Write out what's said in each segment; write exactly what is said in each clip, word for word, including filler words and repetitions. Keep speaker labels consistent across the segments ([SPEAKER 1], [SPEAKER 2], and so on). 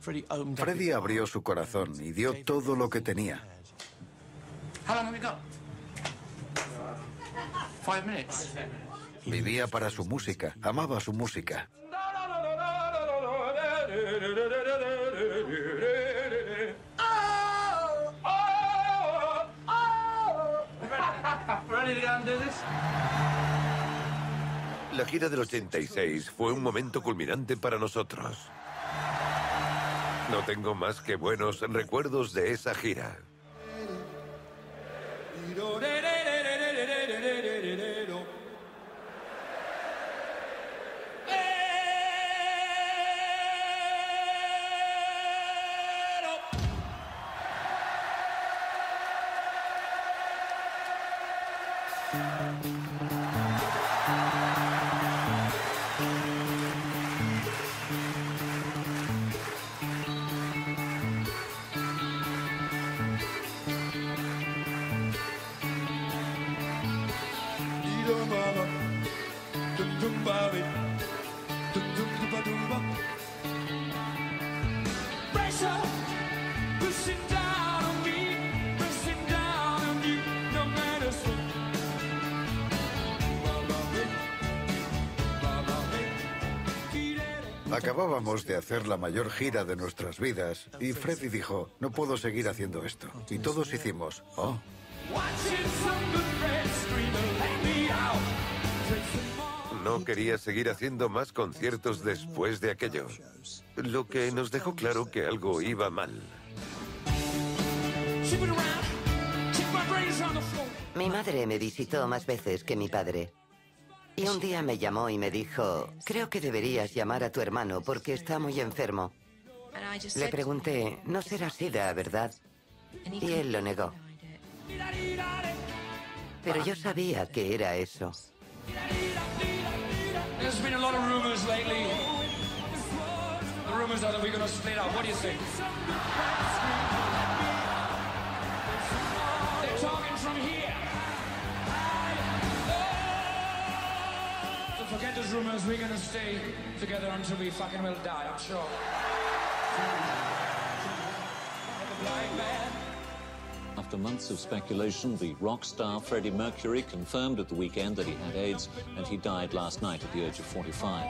[SPEAKER 1] Freddie abrió su corazón y dio todo lo que tenía. Vivía para su música, amaba su música.
[SPEAKER 2] La gira del ochenta y seis fue un momento culminante para nosotros. No tengo más que buenos recuerdos de esa gira. Acabábamos de hacer la mayor gira de nuestras vidas y Freddie dijo, no puedo seguir haciendo esto. Y todos hicimos, oh. No quería seguir haciendo más conciertos después de aquello, lo que nos dejó claro que algo iba mal.
[SPEAKER 3] Mi madre me visitó más veces que mi padre. Y un día me llamó y me dijo, creo que deberías llamar a tu hermano porque está muy enfermo. Le pregunté, no será SIDA, ¿verdad? Y él lo negó. Pero yo sabía que era eso.
[SPEAKER 4] Forget those rumors, we're gonna stay together until we fucking will die, I'm sure.
[SPEAKER 5] After months of speculation, the rock star Freddie Mercury confirmed at the weekend that he had AIDS, and he died last night at the age of forty-five.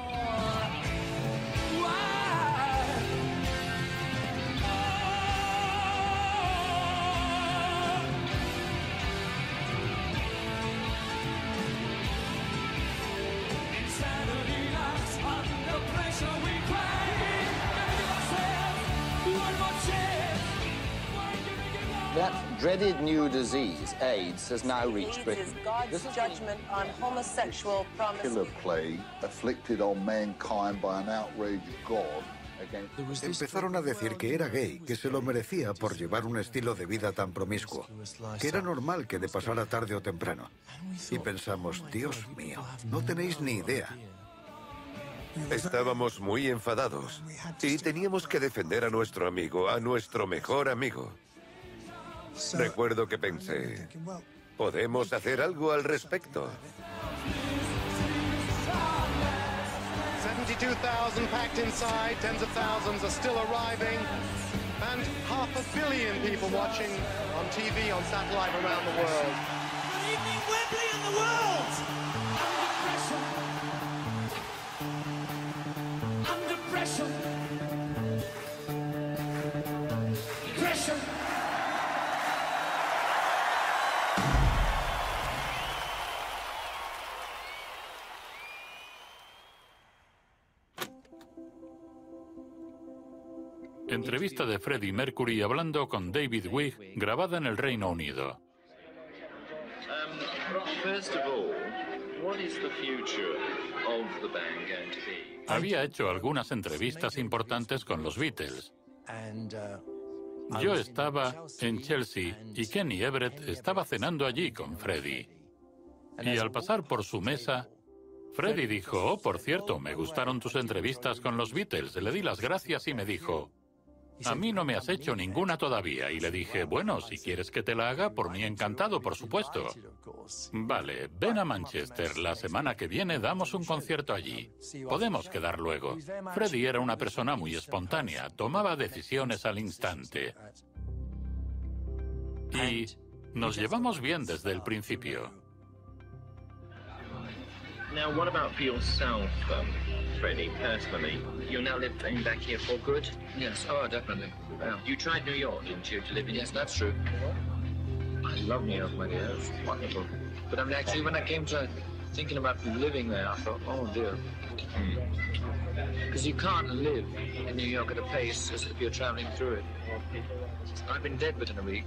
[SPEAKER 6] That dreaded new disease, AIDS, has now reached Britain.
[SPEAKER 7] This is God's judgment on homosexual promises.
[SPEAKER 8] Killer plague afflicted on mankind by an outraged God.
[SPEAKER 1] Empezaron a decir que era gay, que se lo merecía por llevar un estilo de vida tan promiscuo, que era normal que le pasara tarde o temprano. Y pensamos, Dios mío, no tenéis ni idea.
[SPEAKER 2] Estábamos muy enfadados y teníamos que defender a nuestro amigo, a nuestro mejor amigo. Recuerdo que pensé, ¿podemos hacer algo al respecto?
[SPEAKER 9] seventy-two thousand packed inside, tens of thousands are still arriving, and half a billion people watching on T V, on satellite around the world.
[SPEAKER 4] Good evening, Wembley and the world! Under pressure. Under pressure. Pressure.
[SPEAKER 10] Entrevista de Freddie Mercury hablando con David Wigg, grabada en el Reino Unido. Había hecho algunas entrevistas importantes con los Beatles. Yo estaba en Chelsea y Kenny Everett estaba cenando allí con Freddie. Y al pasar por su mesa, Freddie dijo, oh, por cierto, me gustaron tus entrevistas con los Beatles. Le di las gracias y me dijo, A mí no me has hecho ninguna todavía. Y le dije, bueno, si quieres que te la haga, por mí encantado, por supuesto. Vale, ven a Manchester. La semana que viene damos un concierto allí. Podemos quedar luego. Freddie era una persona muy espontánea. Tomaba decisiones al instante. Y nos llevamos bien desde el principio.
[SPEAKER 11] Now, what about for yourself, um, Freddie, personally? You now live back here for good? Yes, oh, definitely. Well, you tried New York, didn't you, to live in? Yes, that's true. I love New York, my dear. It's wonderful. But I mean, actually, when I came to thinking about living there, I thought, oh, dear. Because you can't live in New York at a pace as if you're traveling through it. I've been dead within a week.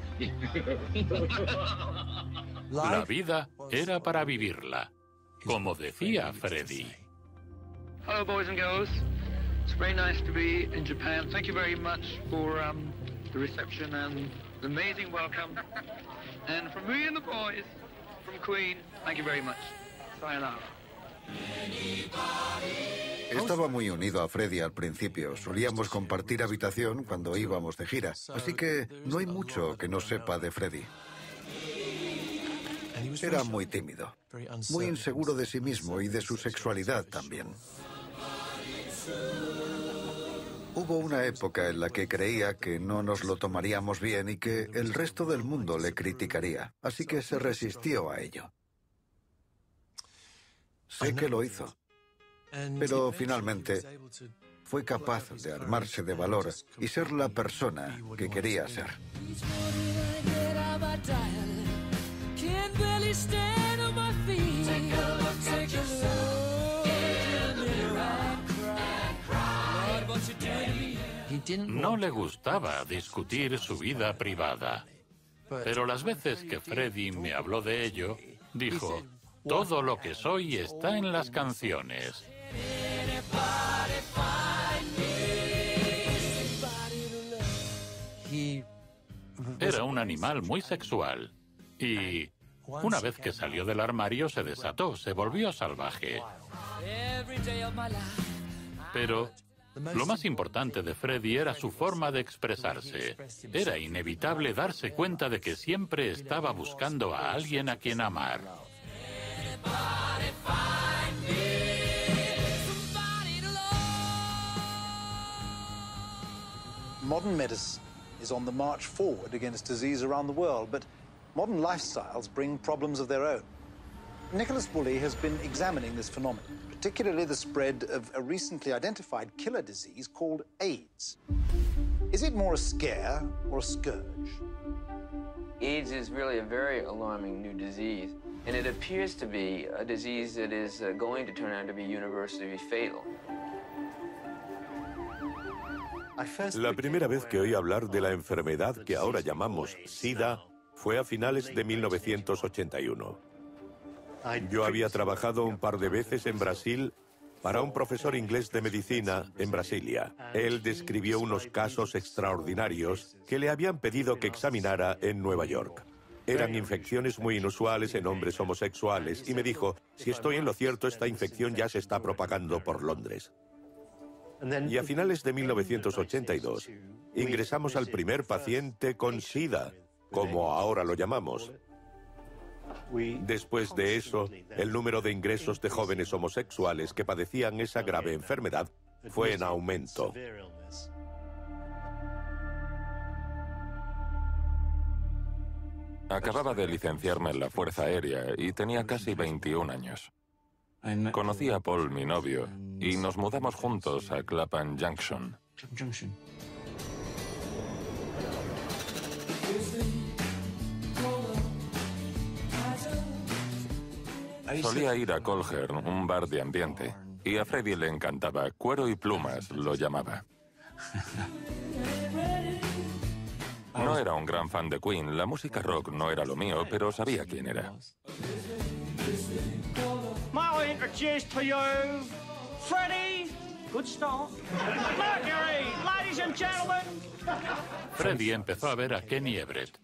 [SPEAKER 10] La vida era para vivirla. Como decía Freddie.
[SPEAKER 12] Hello, boys and girls. It's very nice to be in Japan. Thank you very much for um, the reception and the amazing welcome. And from me and the boys, from Queen, thank you very much. Sayonara.
[SPEAKER 1] Estaba muy unido a Freddie al principio. Solíamos compartir habitación cuando íbamos de gira. Así que no hay mucho que no sepa de Freddie. Era muy tímido, muy inseguro de sí mismo y de su sexualidad también. Hubo una época en la que creía que no nos lo tomaríamos bien y que el resto del mundo le criticaría, así que se resistió a ello. Sé que lo hizo, pero finalmente fue capaz de armarse de valor y ser la persona que quería ser.
[SPEAKER 10] No le gustaba discutir su vida privada. Pero las veces que Freddie me habló de ello, dijo, todo lo que soy está en las canciones. Era un animal muy sexual. Y una vez que salió del armario se desató, se volvió salvaje. Pero lo más importante de Freddie era su forma de expresarse. Era inevitable darse cuenta de que siempre estaba buscando a alguien a quien amar.
[SPEAKER 13] Modern medicine is on the march forward against disease around the world, but modern lifestyles bring problems of their own. Nicholas Woolley has been examining this phenomenon, particularly the spread of a recently identified killer disease called AIDS. Is it more a scare or a scourge?
[SPEAKER 14] AIDS is really a very alarming new disease, and it appears to be a disease that is uh, going to turn out to be universally fatal.
[SPEAKER 15] La primera vez que oí hablar de la enfermedad que ahora llamamos SIDA fue a finales de mil novecientos ochenta y uno. Yo había trabajado un par de veces en Brasil para un profesor inglés de medicina en Brasilia. Él describió unos casos extraordinarios que le habían pedido que examinara en Nueva York. Eran infecciones muy inusuales en hombres homosexuales y me dijo, si estoy en lo cierto, esta infección ya se está propagando por Londres. Y a finales de mil novecientos ochenta y dos ingresamos al primer paciente con SIDA, como ahora lo llamamos. Después de eso, el número de ingresos de jóvenes homosexuales que padecían esa grave enfermedad fue en aumento.
[SPEAKER 16] Acababa de licenciarme en la Fuerza Aérea y tenía casi veintiún años. Conocí a Paul, mi novio, y nos mudamos juntos a Clapham Junction. Solía ir a Colher, un bar de ambiente, y a Freddie le encantaba. Cuero y plumas lo llamaba. No era un gran fan de Queen, la música rock no era lo mío, pero sabía quién era.
[SPEAKER 4] May I introduce to you Freddie, good start, Mercury, ladies and gentlemen.
[SPEAKER 10] Freddie empezó a ver a Kenny Everett.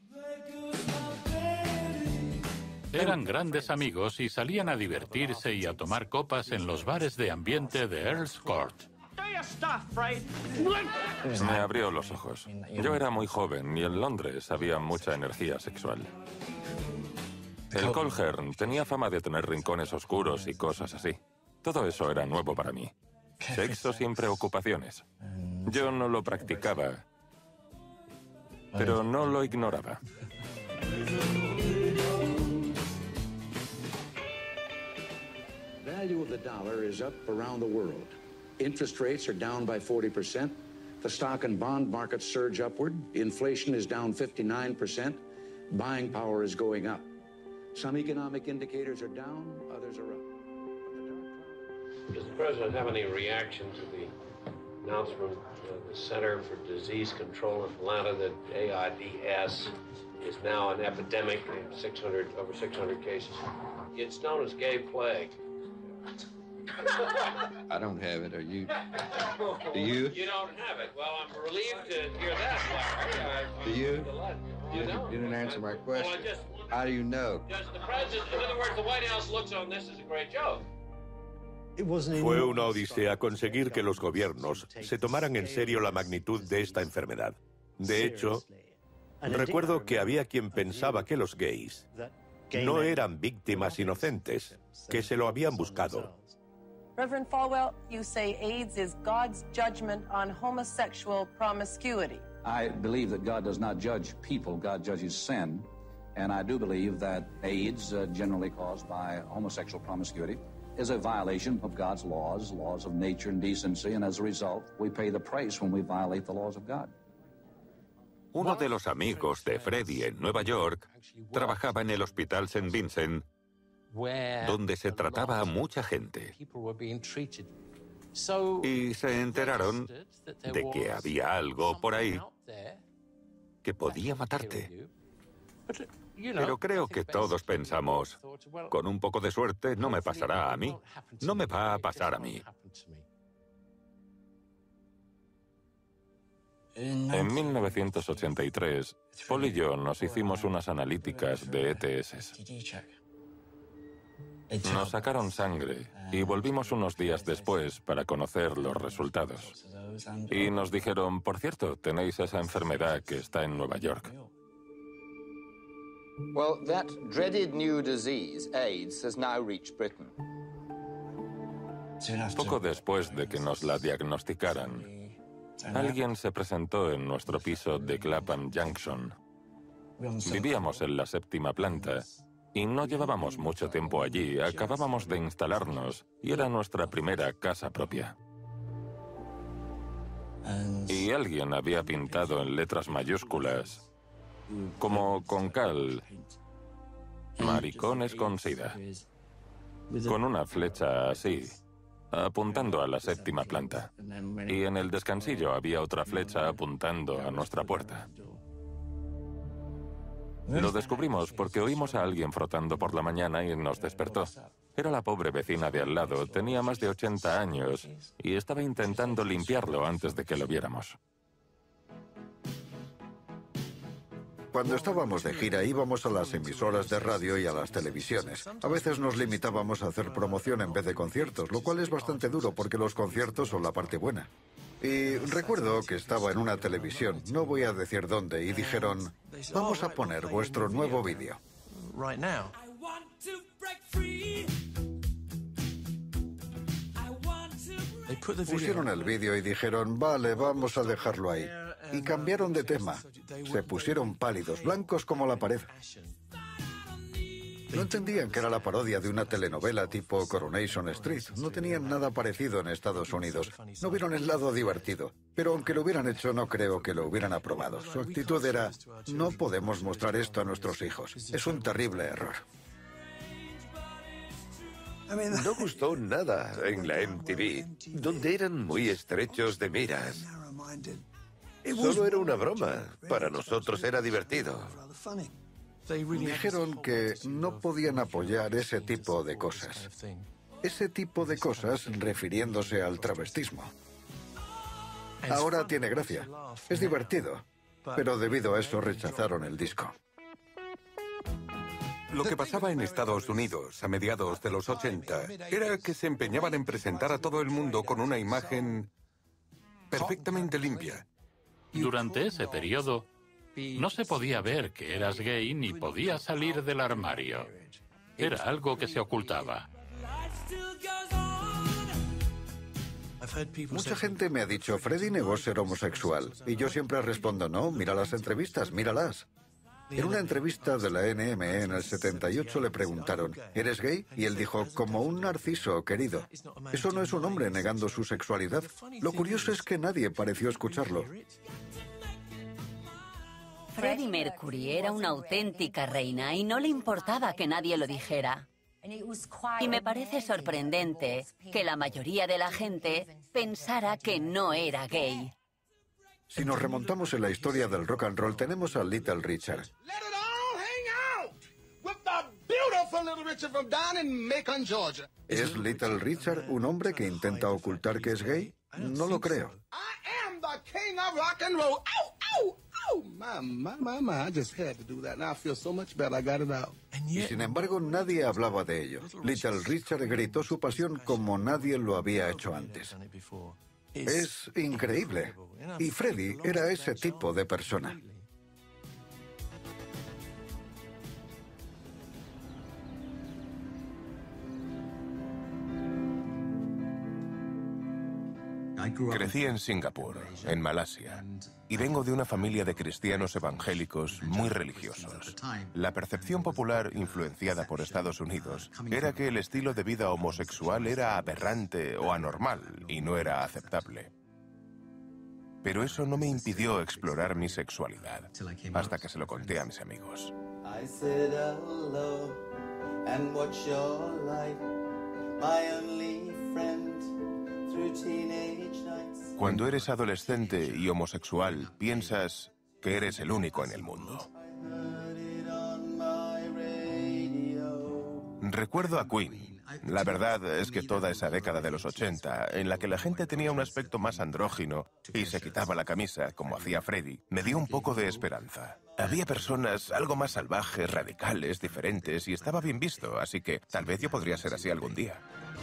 [SPEAKER 10] Eran grandes amigos y salían a divertirse y a tomar copas en los bares de ambiente de Earl's Court.
[SPEAKER 4] Do
[SPEAKER 16] Me abrió los ojos. Yo era muy joven y en Londres había mucha energía sexual. El Colhern tenía fama de tener rincones oscuros y cosas así. Todo eso era nuevo para mí. Sexo sin preocupaciones. Yo no lo practicaba, pero no lo ignoraba.
[SPEAKER 17] The value of the dollar is up around the world. Interest rates are down by forty percent. The stock and bond markets surge upward. Inflation is down fifty-nine percent. Buying power is going up. Some economic indicators are down, others are up.
[SPEAKER 18] Does the President have any reaction to the announcement of the Center for Disease Control in Atlanta that A I D S is now an epidemic, six hundred, over six hundred cases? It's known as gay plague.
[SPEAKER 19] I don't have it. Are you? Do you?
[SPEAKER 18] You don't have it. Well, I'm relieved to hear that, Larry. I,
[SPEAKER 19] Do you?
[SPEAKER 18] You,
[SPEAKER 19] You,
[SPEAKER 18] don't?
[SPEAKER 19] you didn't answer my question.
[SPEAKER 18] Well, I just,
[SPEAKER 19] How do you know?
[SPEAKER 18] just the President, in other words, the White House looks on this as a great joke.
[SPEAKER 15] Fue una odisea conseguir que los gobiernos se tomaran en serio la magnitud de esta enfermedad. De hecho, recuerdo que había quien pensaba que los gays no eran víctimas inocentes, que se lo habían buscado.
[SPEAKER 7] Reverend Falwell, you say AIDS is God's judgment on homosexual promiscuity.
[SPEAKER 17] I believe that God does not judge people, God judges sin. And I do believe that AIDS, uh, generally caused by homosexual promiscuity, is a violation of God's laws, laws of nature and decency, and as a result, we pay the price when we violate the laws of God.
[SPEAKER 20] Uno de los amigos de Freddie en Nueva York trabajaba en el Hospital Saint Vincent, donde se trataba a mucha gente. Y se enteraron de que había algo por ahí que podía matarte. Pero creo que todos pensamos, con un poco de suerte no me pasará a mí, no me va a pasar a mí.
[SPEAKER 16] En mil novecientos ochenta y tres, Paul y yo nos hicimos unas analíticas de E T S. Nos sacaron sangre y volvimos unos días después para conocer los resultados. Y nos dijeron, por cierto, tenéis esa enfermedad que está en Nueva York.
[SPEAKER 6] Well, that dreaded new disease, AIDS, has now reached Britain.
[SPEAKER 16] Poco después de que nos la diagnosticaran, alguien se presentó en nuestro piso de Clapham Junction. Vivíamos en la séptima planta y no llevábamos mucho tiempo allí. Acabábamos de instalarnos y era nuestra primera casa propia. Y alguien había pintado en letras mayúsculas, como con cal, maricones con sida, con una flecha así, apuntando a la séptima planta. Y en el descansillo había otra flecha apuntando a nuestra puerta. Lo descubrimos porque oímos a alguien frotando por la mañana y nos despertó. Era la pobre vecina de al lado, tenía más de ochenta años y estaba intentando limpiarlo antes de que lo viéramos.
[SPEAKER 1] Cuando estábamos de gira íbamos a las emisoras de radio y a las televisiones. A veces nos limitábamos a hacer promoción en vez de conciertos, lo cual es bastante duro porque los conciertos son la parte buena. Y recuerdo que estaba en una televisión, no voy a decir dónde, y dijeron, vamos a poner vuestro nuevo vídeo. Pusieron el vídeo y dijeron, vale, vamos a dejarlo ahí. Y cambiaron de tema. Se pusieron pálidos, blancos como la pared. No entendían que era la parodia de una telenovela tipo Coronation Street. No tenían nada parecido en Estados Unidos. No vieron el lado divertido. Pero aunque lo hubieran hecho, no creo que lo hubieran aprobado. Su actitud era, no podemos mostrar esto a nuestros hijos. Es un terrible error.
[SPEAKER 2] No gustó nada en la M T V, donde eran muy estrechos de miras. Solo era una broma. Para nosotros era divertido.
[SPEAKER 1] Dijeron que no podían apoyar ese tipo de cosas. Ese tipo de cosas refiriéndose al travestismo. Ahora tiene gracia. Es divertido. Pero debido a eso rechazaron el disco.
[SPEAKER 21] Lo que pasaba en Estados Unidos a mediados de los ochenta era que se empeñaban en presentar a todo el mundo con una imagen perfectamente limpia.
[SPEAKER 10] Durante ese periodo, no se podía ver que eras gay ni podías salir del armario. Era algo que se ocultaba.
[SPEAKER 1] Mucha gente me ha dicho, Freddie negó ser homosexual. Y yo siempre respondo, no, mira las entrevistas, míralas. En una entrevista de la N M E en el setenta y ocho le preguntaron, ¿eres gay? Y él dijo, como un narciso, querido. Eso no es un hombre negando su sexualidad. Lo curioso es que nadie pareció escucharlo.
[SPEAKER 3] Freddie Mercury era una auténtica reina y no le importaba que nadie lo dijera. Y me parece sorprendente que la mayoría de la gente pensara que no era gay.
[SPEAKER 1] Si nos remontamos en la historia del rock and roll, tenemos a Little Richard. ¿Es Little Richard un hombre que intenta ocultar que es gay? No lo creo. Y sin embargo, nadie hablaba de ello. Little Richard gritó su pasión como nadie lo había hecho antes. Es increíble. Y Freddie era ese tipo de persona.
[SPEAKER 22] Crecí en Singapur, en Malasia, y vengo de una familia de cristianos evangélicos muy religiosos. La percepción popular, influenciada por Estados Unidos, era que el estilo de vida homosexual era aberrante o anormal y no era aceptable. Pero eso no me impidió explorar mi sexualidad, hasta que se lo conté a mis amigos. Cuando eres adolescente y homosexual, piensas que eres el único en el mundo. Recuerdo a Queen. La verdad es que toda esa década de los ochenta, en la que la gente tenía un aspecto más andrógino y se quitaba la camisa, como hacía Freddie, me dio un poco de esperanza. Había personas algo más salvajes, radicales, diferentes, y estaba bien visto, así que tal vez yo podría ser así algún día.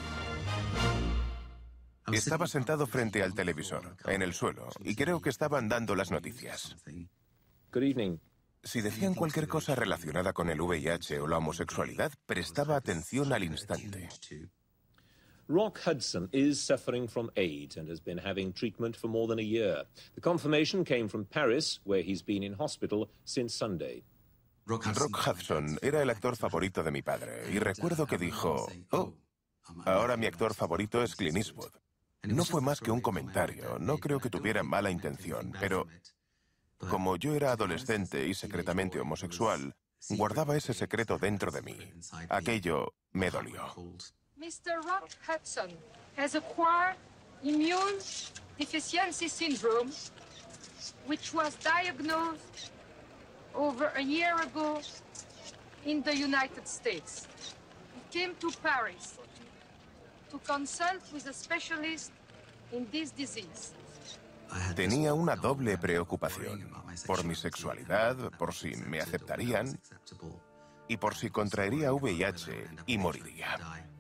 [SPEAKER 22] Estaba sentado frente al televisor, en el suelo, y creo que estaban dando las noticias.
[SPEAKER 11] Good evening.
[SPEAKER 22] Si decían cualquier cosa relacionada con el V I H o la homosexualidad, prestaba atención al instante.
[SPEAKER 11] Rock Hudson is suffering from AIDS and has been having treatment for more than a year. The confirmation came from Paris, where he's been in hospital since Sunday.
[SPEAKER 22] Rock Hudson era el actor favorito de mi padre, y recuerdo que dijo, oh, ahora mi actor favorito es Clint Eastwood. No fue más que un comentario, no creo que tuviera mala intención, pero como yo era adolescente y secretamente homosexual, guardaba ese secreto dentro de mí. Aquello me dolió.
[SPEAKER 23] mister Rock Hudson has acquired immune deficiency syndrome, which was diagnosed over a year ago in the United States. He came to Paris to consult with a specialist in this disease.
[SPEAKER 22] Tenía una doble preocupación, por mi sexualidad, por si me aceptarían y por si contraería V I H y moriría.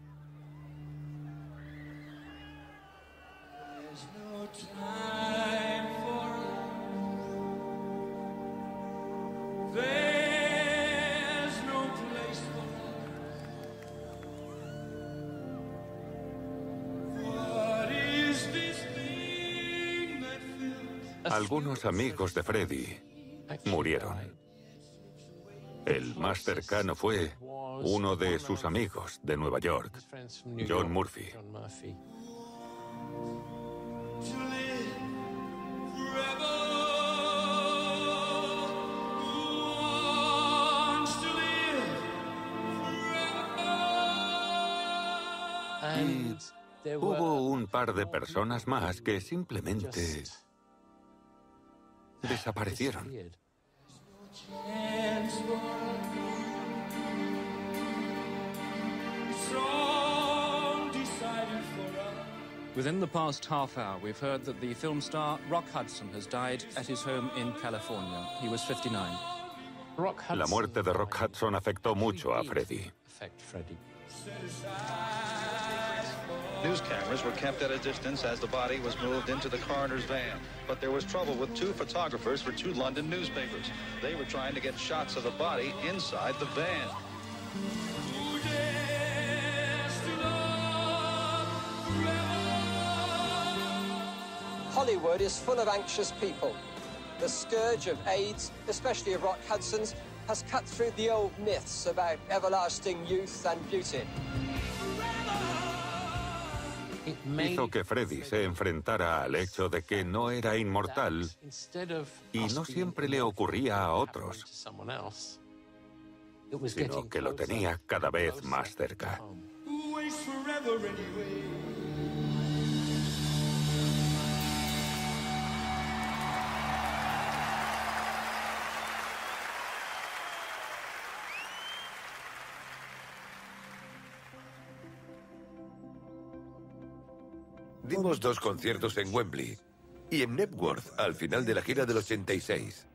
[SPEAKER 20] Algunos amigos de Freddie murieron. El más cercano fue uno de sus amigos de Nueva York, John Murphy. Y hubo un par de personas más que simplemente desaparecieron.
[SPEAKER 24] Within the past half hour, we've heard that the film star Rock Hudson has died at his home in California. He was fifty-nine.
[SPEAKER 20] La muerte de Rock Hudson afectó mucho a Freddie.
[SPEAKER 13] News cameras were kept at a distance as the body was moved into the coroner's van. But there was trouble with two photographers for two London newspapers. They were trying to get shots of the body inside the van.
[SPEAKER 5] Hollywood is full of anxious people. The scourge of AIDS, especially of Rock Hudson's, has cut through the old myths about everlasting youth and beauty.
[SPEAKER 20] Hizo que Freddie se enfrentara al hecho de que no era inmortal y no siempre le ocurría a otros, sino que lo tenía cada vez más cerca.
[SPEAKER 2] Dimos dos conciertos en Wembley y en Knebworth al final de la gira del ochenta y seis.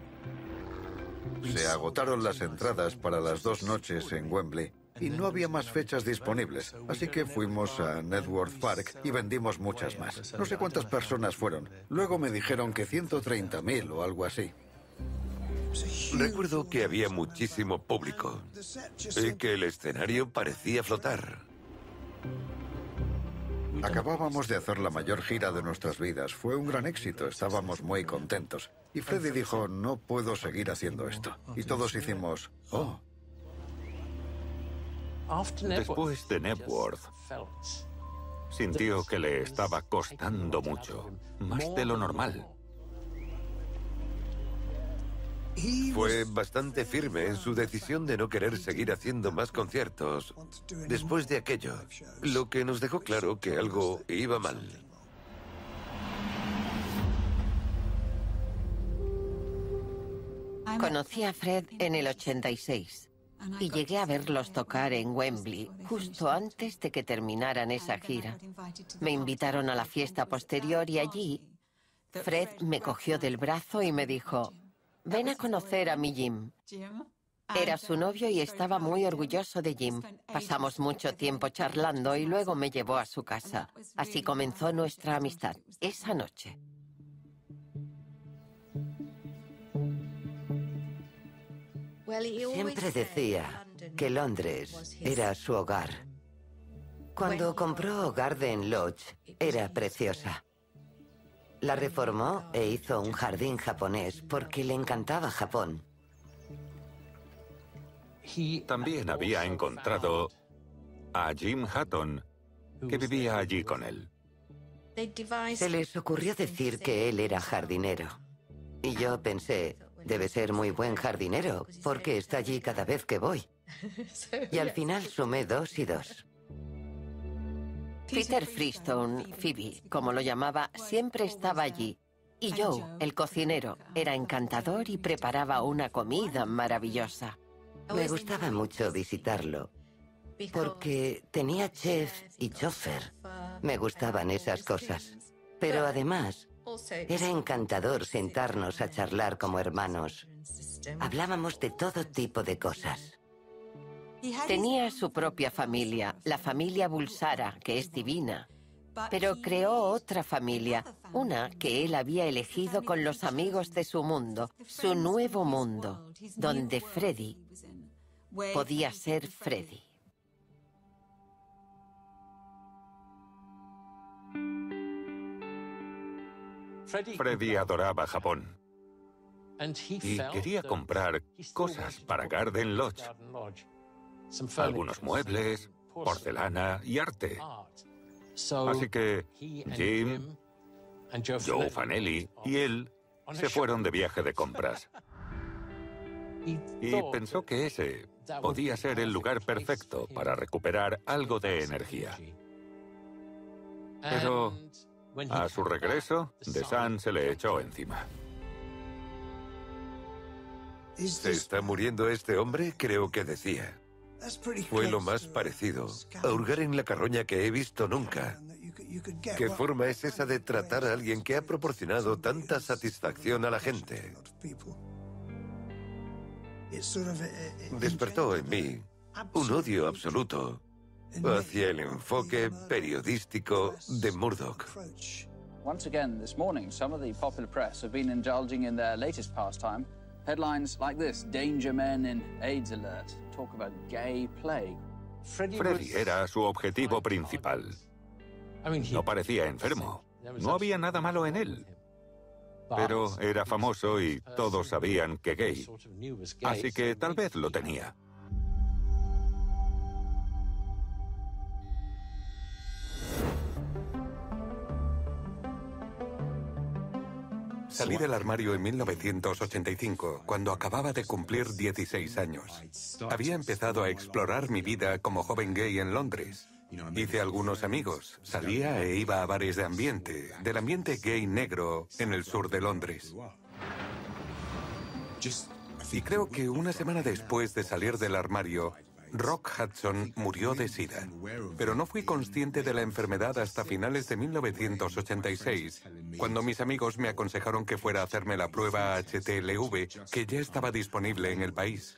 [SPEAKER 1] Se agotaron las entradas para las dos noches en Wembley y no había más fechas disponibles, así que fuimos a Knebworth Park y vendimos muchas más. No sé cuántas personas fueron. Luego me dijeron que ciento treinta mil o algo así.
[SPEAKER 2] Recuerdo que había muchísimo público y que el escenario parecía flotar.
[SPEAKER 1] Acabábamos de hacer la mayor gira de nuestras vidas. Fue un gran éxito, estábamos muy contentos. Y Freddie dijo, no puedo seguir haciendo esto. Y todos hicimos, oh.
[SPEAKER 20] Después de Knebworth, sintió que le estaba costando mucho, más de lo normal.
[SPEAKER 2] Fue bastante firme en su decisión de no querer seguir haciendo más conciertos después de aquello, lo que nos dejó claro que algo iba mal.
[SPEAKER 8] Conocí a Fred en el ochenta y seis y llegué a verlos tocar en Wembley justo antes de que terminaran esa gira. Me invitaron a la fiesta posterior y allí Fred me cogió del brazo y me dijo: ven a conocer a mi Jim. Era su novio y estaba muy orgulloso de Jim. Pasamos mucho tiempo charlando y luego me llevó a su casa. Así comenzó nuestra amistad, esa noche.
[SPEAKER 9] Siempre decía que Londres era su hogar. Cuando compró Garden Lodge, era preciosa. La reformó e hizo un jardín japonés porque le encantaba Japón.
[SPEAKER 20] También había encontrado a Jim Hutton, que vivía allí con él.
[SPEAKER 9] Se les ocurrió decir que él era jardinero. Y yo pensé, debe ser muy buen jardinero, porque está allí cada vez que voy. Y al final sumé dos y dos.
[SPEAKER 8] Peter Freestone, Phoebe, como lo llamaba, siempre estaba allí. Y Joe, el cocinero, era encantador y preparaba una comida maravillosa.
[SPEAKER 9] Me gustaba mucho visitarlo, porque tenía chef y chofer. Me gustaban esas cosas. Pero además, era encantador sentarnos a charlar como hermanos. Hablábamos de todo tipo de cosas.
[SPEAKER 8] Tenía su propia familia, la familia Bulsara, que es divina. Pero creó otra familia, una que él había elegido con los amigos de su mundo, su nuevo mundo, donde Freddie podía ser Freddie.
[SPEAKER 20] Freddie adoraba Japón y quería comprar cosas para Garden Lodge. Algunos muebles, porcelana y arte. Así que Jim, Joe Fanelli y él se fueron de viaje de compras. Y pensó que ese podía ser el lugar perfecto para recuperar algo de energía. Pero a su regreso, The Sun se le echó encima.
[SPEAKER 2] ¿Se está muriendo este hombre? Creo que decía. Fue lo más parecido a hurgar en la carroña que he visto nunca. ¿Qué forma es esa de tratar a alguien que ha proporcionado tanta satisfacción a la gente? Despertó en mí un odio absoluto hacia el enfoque periodístico de Murdoch.
[SPEAKER 4] Once again this morning, some of the popular press have been indulging in their latest pastime. Headlines like this: Danger Men in AIDS alert. Talk about gay plague.
[SPEAKER 20] Freddy era su objetivo principal. No parecía enfermo. No había nada malo en él. Pero era famoso y todos sabían que gay. Así que tal vez lo tenía.
[SPEAKER 21] Salí del armario en mil novecientos ochenta y cinco, cuando acababa de cumplir dieciséis años. Había empezado a explorar mi vida como joven gay en Londres. Hice algunos amigos, salía e iba a bares de ambiente, del ambiente gay negro en el sur de Londres. Y creo que una semana después de salir del armario, Rock Hudson murió de SIDA. Pero no fui consciente de la enfermedad hasta finales de mil novecientos ochenta y seis, cuando mis amigos me aconsejaron que fuera a hacerme la prueba H T L V, que ya estaba disponible en el país.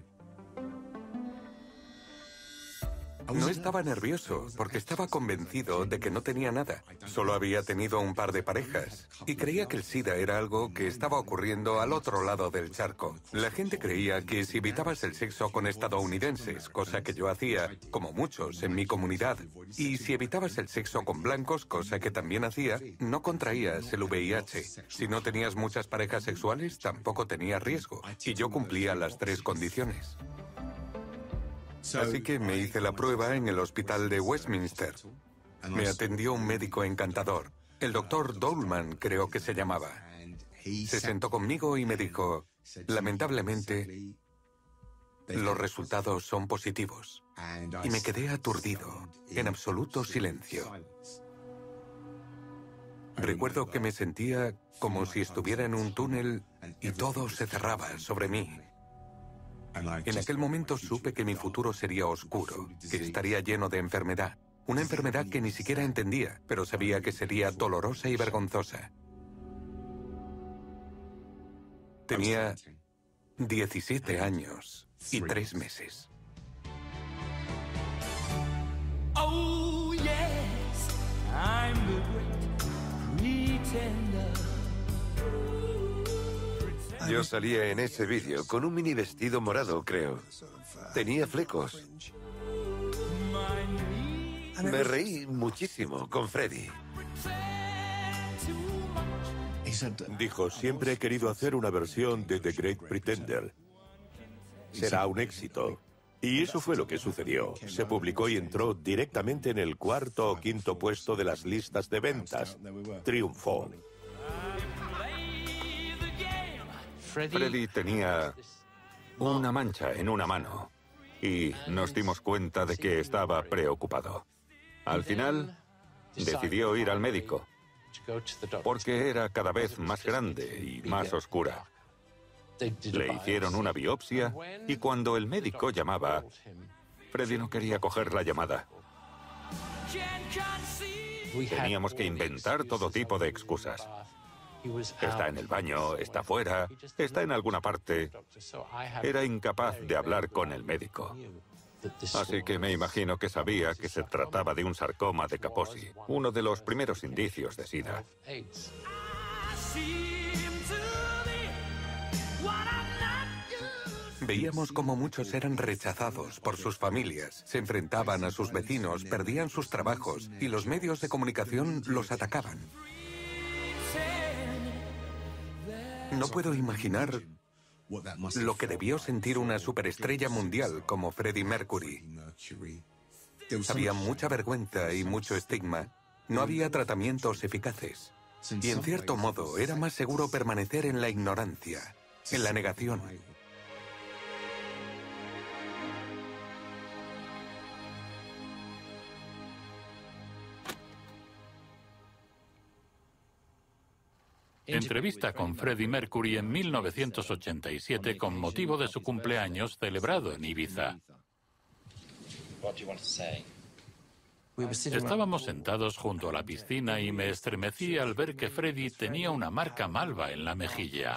[SPEAKER 21] No estaba nervioso, porque estaba convencido de que no tenía nada. Solo había tenido un par de parejas, y creía que el SIDA era algo que estaba ocurriendo al otro lado del charco. La gente creía que si evitabas el sexo con estadounidenses, cosa que yo hacía, como muchos en mi comunidad, y si evitabas el sexo con blancos, cosa que también hacía, no contraías el V I H. Si no tenías muchas parejas sexuales, tampoco tenías riesgo, y yo cumplía las tres condiciones. Así que me hice la prueba en el hospital de Westminster. Me atendió un médico encantador. El doctor Dolman, creo que se llamaba. Se sentó conmigo y me dijo, lamentablemente, los resultados son positivos. Y me quedé aturdido, en absoluto silencio. Recuerdo que me sentía como si estuviera en un túnel y todo se cerraba sobre mí. En aquel momento supe que mi futuro sería oscuro, que estaría lleno de enfermedad. Una enfermedad que ni siquiera entendía, pero sabía que sería dolorosa y vergonzosa. Tenía diecisiete años y tres meses.
[SPEAKER 12] Oh, yes, I'm the great pretender.
[SPEAKER 2] Yo salía en ese vídeo con un mini vestido morado, creo. Tenía flecos. Me reí muchísimo con Freddy.
[SPEAKER 15] Dijo, siempre he querido hacer una versión de The Great Pretender. Será un éxito. Y eso fue lo que sucedió. Se publicó y entró directamente en el cuarto o quinto puesto de las listas de ventas. Triunfó.
[SPEAKER 20] Freddy tenía una mancha en una mano y nos dimos cuenta de que estaba preocupado. Al final, decidió ir al médico porque era cada vez más grande y más oscura. Le hicieron una biopsia y cuando el médico llamaba, Freddy no quería coger la llamada. Teníamos que inventar todo tipo de excusas. Está en el baño, está fuera, está en alguna parte. Era incapaz de hablar con el médico. Así que me imagino que sabía que se trataba de un sarcoma de Kaposi, uno de los primeros indicios de SIDA.
[SPEAKER 21] Veíamos cómo muchos eran rechazados por sus familias, se enfrentaban a sus vecinos, perdían sus trabajos y los medios de comunicación los atacaban. No puedo imaginar lo que debió sentir una superestrella mundial como Freddie Mercury. Había mucha vergüenza y mucho estigma. No había tratamientos eficaces. Y en cierto modo era más seguro permanecer en la ignorancia, en la negación.
[SPEAKER 10] Entrevista con Freddie Mercury en mil novecientos ochenta y siete con motivo de su cumpleaños celebrado en Ibiza. Estábamos sentados junto a la piscina y me estremecí al ver que Freddie tenía una marca malva en la mejilla.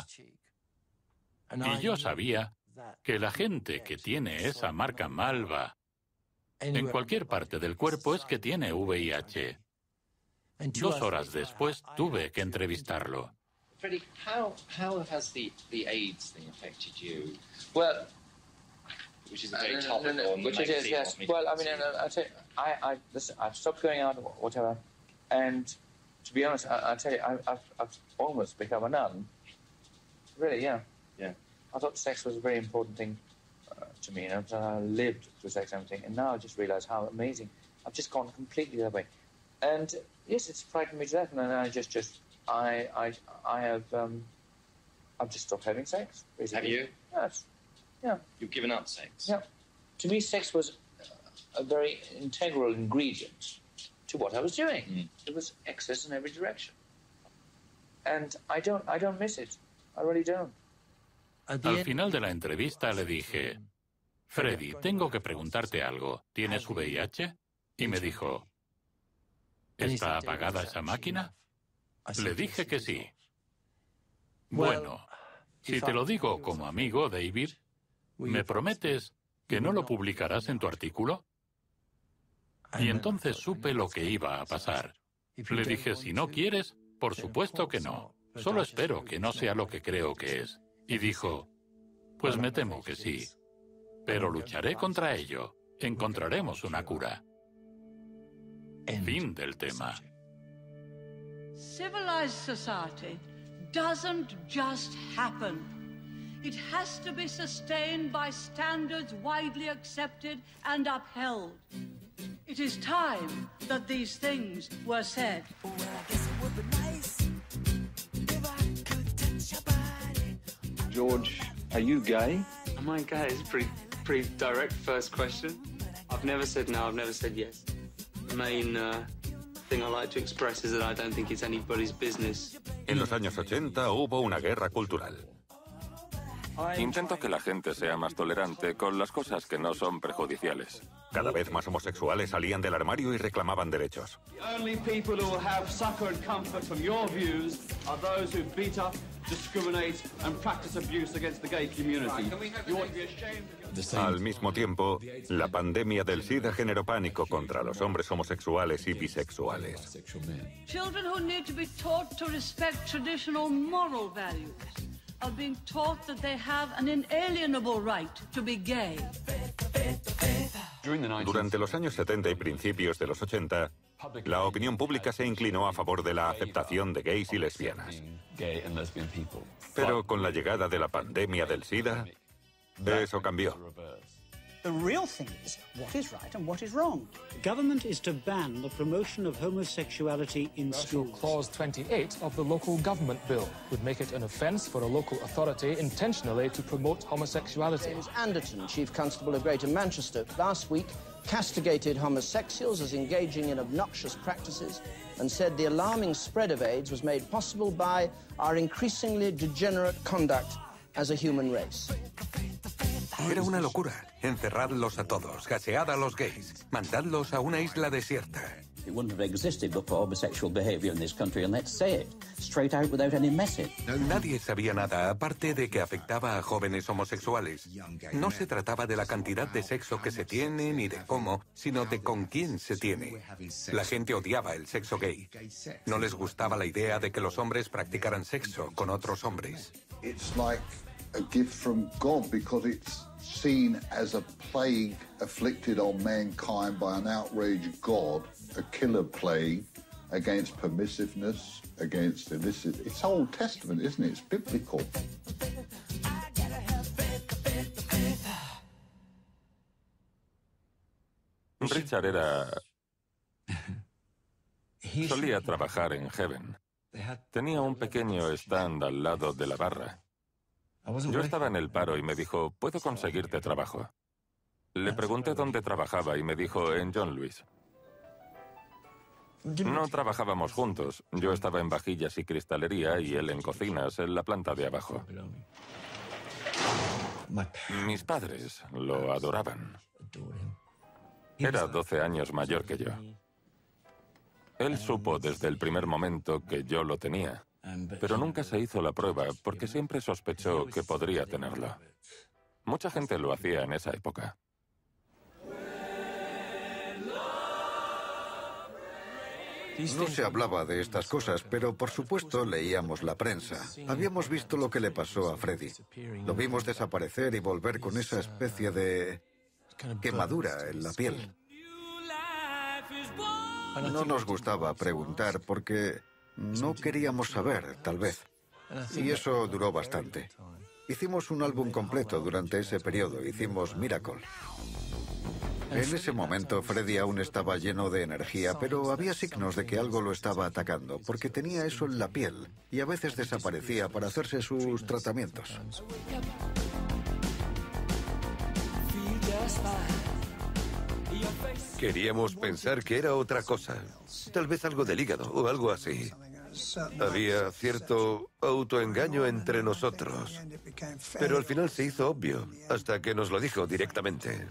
[SPEAKER 10] Y yo sabía que la gente que tiene esa marca malva en cualquier parte del cuerpo es que tiene V I H. Dos horas después tuve que entrevistarlo.
[SPEAKER 11] Freddie, how how has the the AIDS thing affected you?
[SPEAKER 4] Well,
[SPEAKER 11] which is a very
[SPEAKER 4] uh,
[SPEAKER 11] topical,
[SPEAKER 4] no, no, which it is, yes. Well, I mean, uh, I tell you, I, I, listen, I've stopped going out, whatever, and to be honest, I, I tell you, I, I've, I've almost become a nun. Really, yeah.
[SPEAKER 11] Yeah.
[SPEAKER 4] I thought sex was a very important thing uh, to me, you know, I lived through sex and everything, and now I just realise how amazing. I've just gone completely that way. And yes, it's frightened me to death, and then I just, just, I, I, I have, um, I've just stopped having sex, basically.
[SPEAKER 11] Have you?
[SPEAKER 4] Yes. Yeah.
[SPEAKER 11] You've given up sex?
[SPEAKER 4] Yeah. To me, sex was a very integral ingredient to what I was doing.
[SPEAKER 11] Mm.
[SPEAKER 4] It was excess in every direction. And I don't, I don't miss it. I really don't.
[SPEAKER 10] Al final de la entrevista le dije, Freddie, tengo que preguntarte algo. ¿Tienes V I H? Y me dijo, ¿está apagada esa máquina? Le dije que sí. Bueno, si te lo digo como amigo, David, ¿me prometes que no lo publicarás en tu artículo? Y entonces supe lo que iba a pasar. Le dije, si no quieres, por supuesto que no. Solo espero que no sea lo que creo que es. Y dijo, pues me temo que sí. Pero lucharé contra ello. Encontraremos una cura. Fin del tema.
[SPEAKER 7] Civilized society doesn't just happen. It has to be sustained by standards widely accepted and upheld. It is time that these things were said.
[SPEAKER 24] George, are you gay? Am I gay? It's a pretty, pretty direct first question. I've never said no, I've never said yes. The main uh, thing I like to express is that I don't think it's anybody's business.
[SPEAKER 20] En los años ochenta hubo una guerra cultural.
[SPEAKER 16] Intento que la gente sea más tolerante con las cosas que no son perjudiciales.
[SPEAKER 20] Cada vez más homosexuales salían del armario y reclamaban derechos.
[SPEAKER 24] The only people who will have succor and comfort from your views are those who beat up, discriminate and practice abuse against the gay community. You ought to be ashamed of your...
[SPEAKER 20] Al mismo tiempo, la pandemia del SIDA generó pánico contra los hombres homosexuales y bisexuales.
[SPEAKER 7] Children who need to be taught to respect traditional moral values are being taught that they have an inalienable right to be gay.
[SPEAKER 20] Durante los años setenta y principios de los ochenta, la opinión pública se inclinó a favor de la aceptación de gays y lesbianas. Pero con la llegada de la pandemia del SIDA, eso cambió.
[SPEAKER 14] The real thing is what is right and what is wrong. Government is to ban the promotion of homosexuality in schools.
[SPEAKER 18] Clause twenty-eight of the Local Government Bill would make it an offence for a local authority intentionally to promote homosexuality.
[SPEAKER 19] James Anderton, Chief Constable of Greater Manchester, last week castigated homosexuals as engaging in obnoxious practices and said the alarming spread of AIDS was made possible by our increasingly degenerate conduct as a human race.
[SPEAKER 21] Era una locura. Encerradlos a todos, gasead a los gays, mandadlos a una isla desierta.
[SPEAKER 25] It wouldn't have existed but for homosexual behavior in this country, and let's say it, straight out without any message.
[SPEAKER 21] Nadie sabía nada, aparte de que afectaba a jóvenes homosexuales. No se trataba de la cantidad de sexo que se tiene ni de cómo, sino de con quién se tiene. La gente odiaba el sexo gay. No les gustaba la idea de que los hombres practicaran sexo con otros hombres.
[SPEAKER 26] It's like a gift from God because it's seen as a plague afflicted on mankind by an outraged God, a killer plague against permissiveness, against illicit. It's Old Testament, isn't it? It's biblical.
[SPEAKER 16] Richard era... solía trabajar en Heaven. Tenía un pequeño stand al lado de la barra. Yo estaba en el paro y me dijo, ¿puedo conseguirte trabajo? Le pregunté dónde trabajaba y me dijo, en John Lewis. No trabajábamos juntos. Yo estaba en vajillas y cristalería y él en cocinas, en la planta de abajo. Mis padres lo adoraban. Era doce años mayor que yo. Él supo desde el primer momento que yo lo tenía. Pero nunca se hizo la prueba porque siempre sospechó que podría tenerlo. Mucha gente lo hacía en esa época.
[SPEAKER 1] No se hablaba de estas cosas, pero por supuesto leíamos la prensa. Habíamos visto lo que le pasó a Freddie. Lo vimos desaparecer y volver con esa especie de quemadura en la piel. No nos gustaba preguntar porque no queríamos saber, tal vez. Y eso duró bastante. Hicimos un álbum completo durante ese periodo. Hicimos Miracle. En ese momento, Freddie aún estaba lleno de energía, pero había signos de que algo lo estaba atacando, porque tenía eso en la piel y a veces desaparecía para hacerse sus tratamientos.
[SPEAKER 2] Queríamos pensar que era otra cosa, tal vez algo del hígado o algo así. Había cierto autoengaño entre nosotros, pero al final se hizo obvio, hasta que nos lo dijo directamente.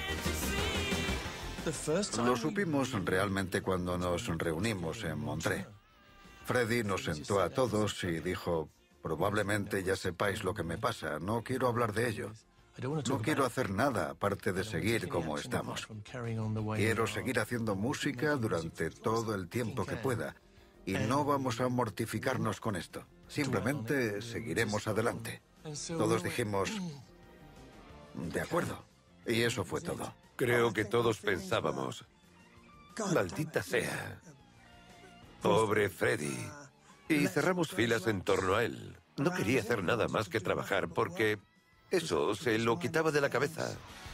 [SPEAKER 1] Lo supimos realmente cuando nos reunimos en Montreux. Freddie nos sentó a todos y dijo, probablemente ya sepáis lo que me pasa, no quiero hablar de ello. No quiero hacer nada aparte de seguir como estamos. Quiero seguir haciendo música durante todo el tiempo que pueda. Y no vamos a mortificarnos con esto. Simplemente seguiremos adelante. Todos dijimos, de acuerdo. Y eso fue todo.
[SPEAKER 2] Creo que todos pensábamos, maldita sea, pobre Freddie. Y cerramos filas en torno a él. No quería hacer nada más que trabajar porque eso se lo quitaba de la cabeza.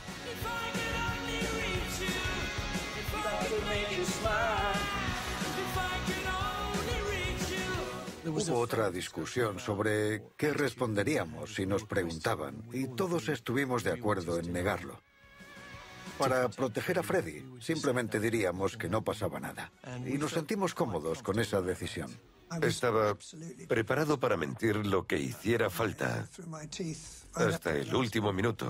[SPEAKER 1] Hubo otra discusión sobre qué responderíamos si nos preguntaban, y todos estuvimos de acuerdo en negarlo. Para proteger a Freddie, simplemente diríamos que no pasaba nada. Y nos sentimos cómodos con esa decisión.
[SPEAKER 2] Estaba preparado para mentir lo que hiciera falta, hasta el último minuto.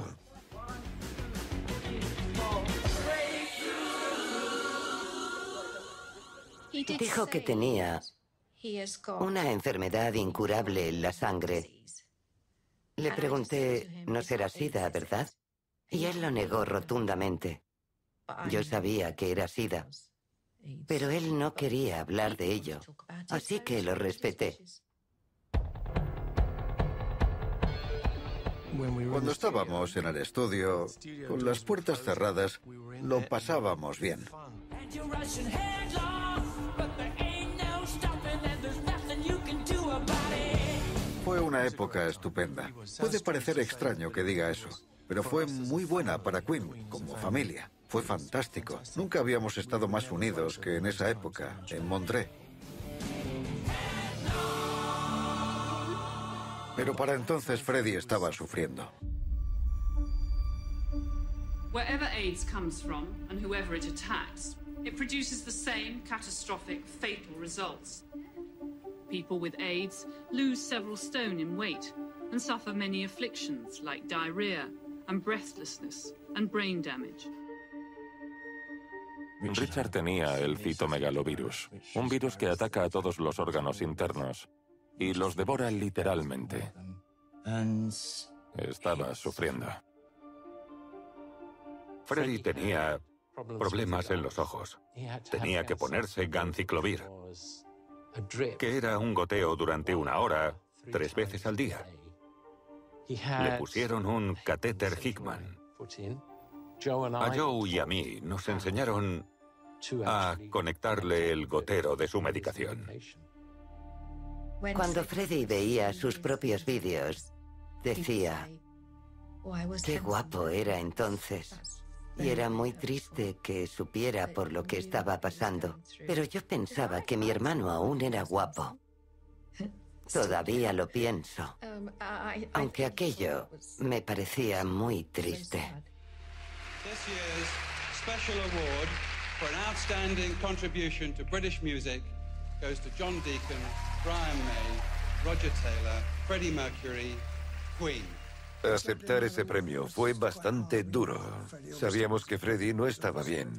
[SPEAKER 9] Dijo que tenía una enfermedad incurable en la sangre. Le pregunté, no será SIDA, ¿verdad? Y él lo negó rotundamente. Yo sabía que era SIDA, pero él no quería hablar de ello, así que lo respeté.
[SPEAKER 1] Cuando estábamos en el estudio, con las puertas cerradas, lo pasábamos bien. Fue una época estupenda. Puede parecer extraño que diga eso, pero fue muy buena para Queen, como familia. Fue fantástico. Nunca habíamos estado más unidos que en esa época, en Montreux. Pero para entonces Freddie estaba sufriendo.
[SPEAKER 3] Wherever AIDS comes from, and whoever it attacks, it produces the same catastrophic, fatal results. People with AIDS lose several stone in weight and suffer many afflictions like diarrhea and breathlessness and brain damage.
[SPEAKER 16] Richard tenía el citomegalovirus, un virus que ataca a todos los órganos internos y los devora literalmente. Estaba sufriendo.
[SPEAKER 20] Freddie tenía problemas en los ojos. Tenía que ponerse ganciclovir, que era un goteo durante una hora, tres veces al día. Le pusieron un catéter Hickman. A Joe y a mí nos enseñaron a conectarle el gotero de su medicación.
[SPEAKER 9] Cuando Freddie veía sus propios vídeos, decía, qué guapo era entonces. Y era muy triste que supiera por lo que estaba pasando. Pero yo pensaba que mi hermano aún era guapo. Todavía lo pienso. Aunque aquello me parecía muy triste.
[SPEAKER 6] This year's special award for an outstanding contribution to British music goes to John Deacon, Brian May, Roger Taylor, Freddie Mercury, Queen.
[SPEAKER 2] Aceptar ese premio fue bastante duro. Sabíamos que Freddie no estaba bien.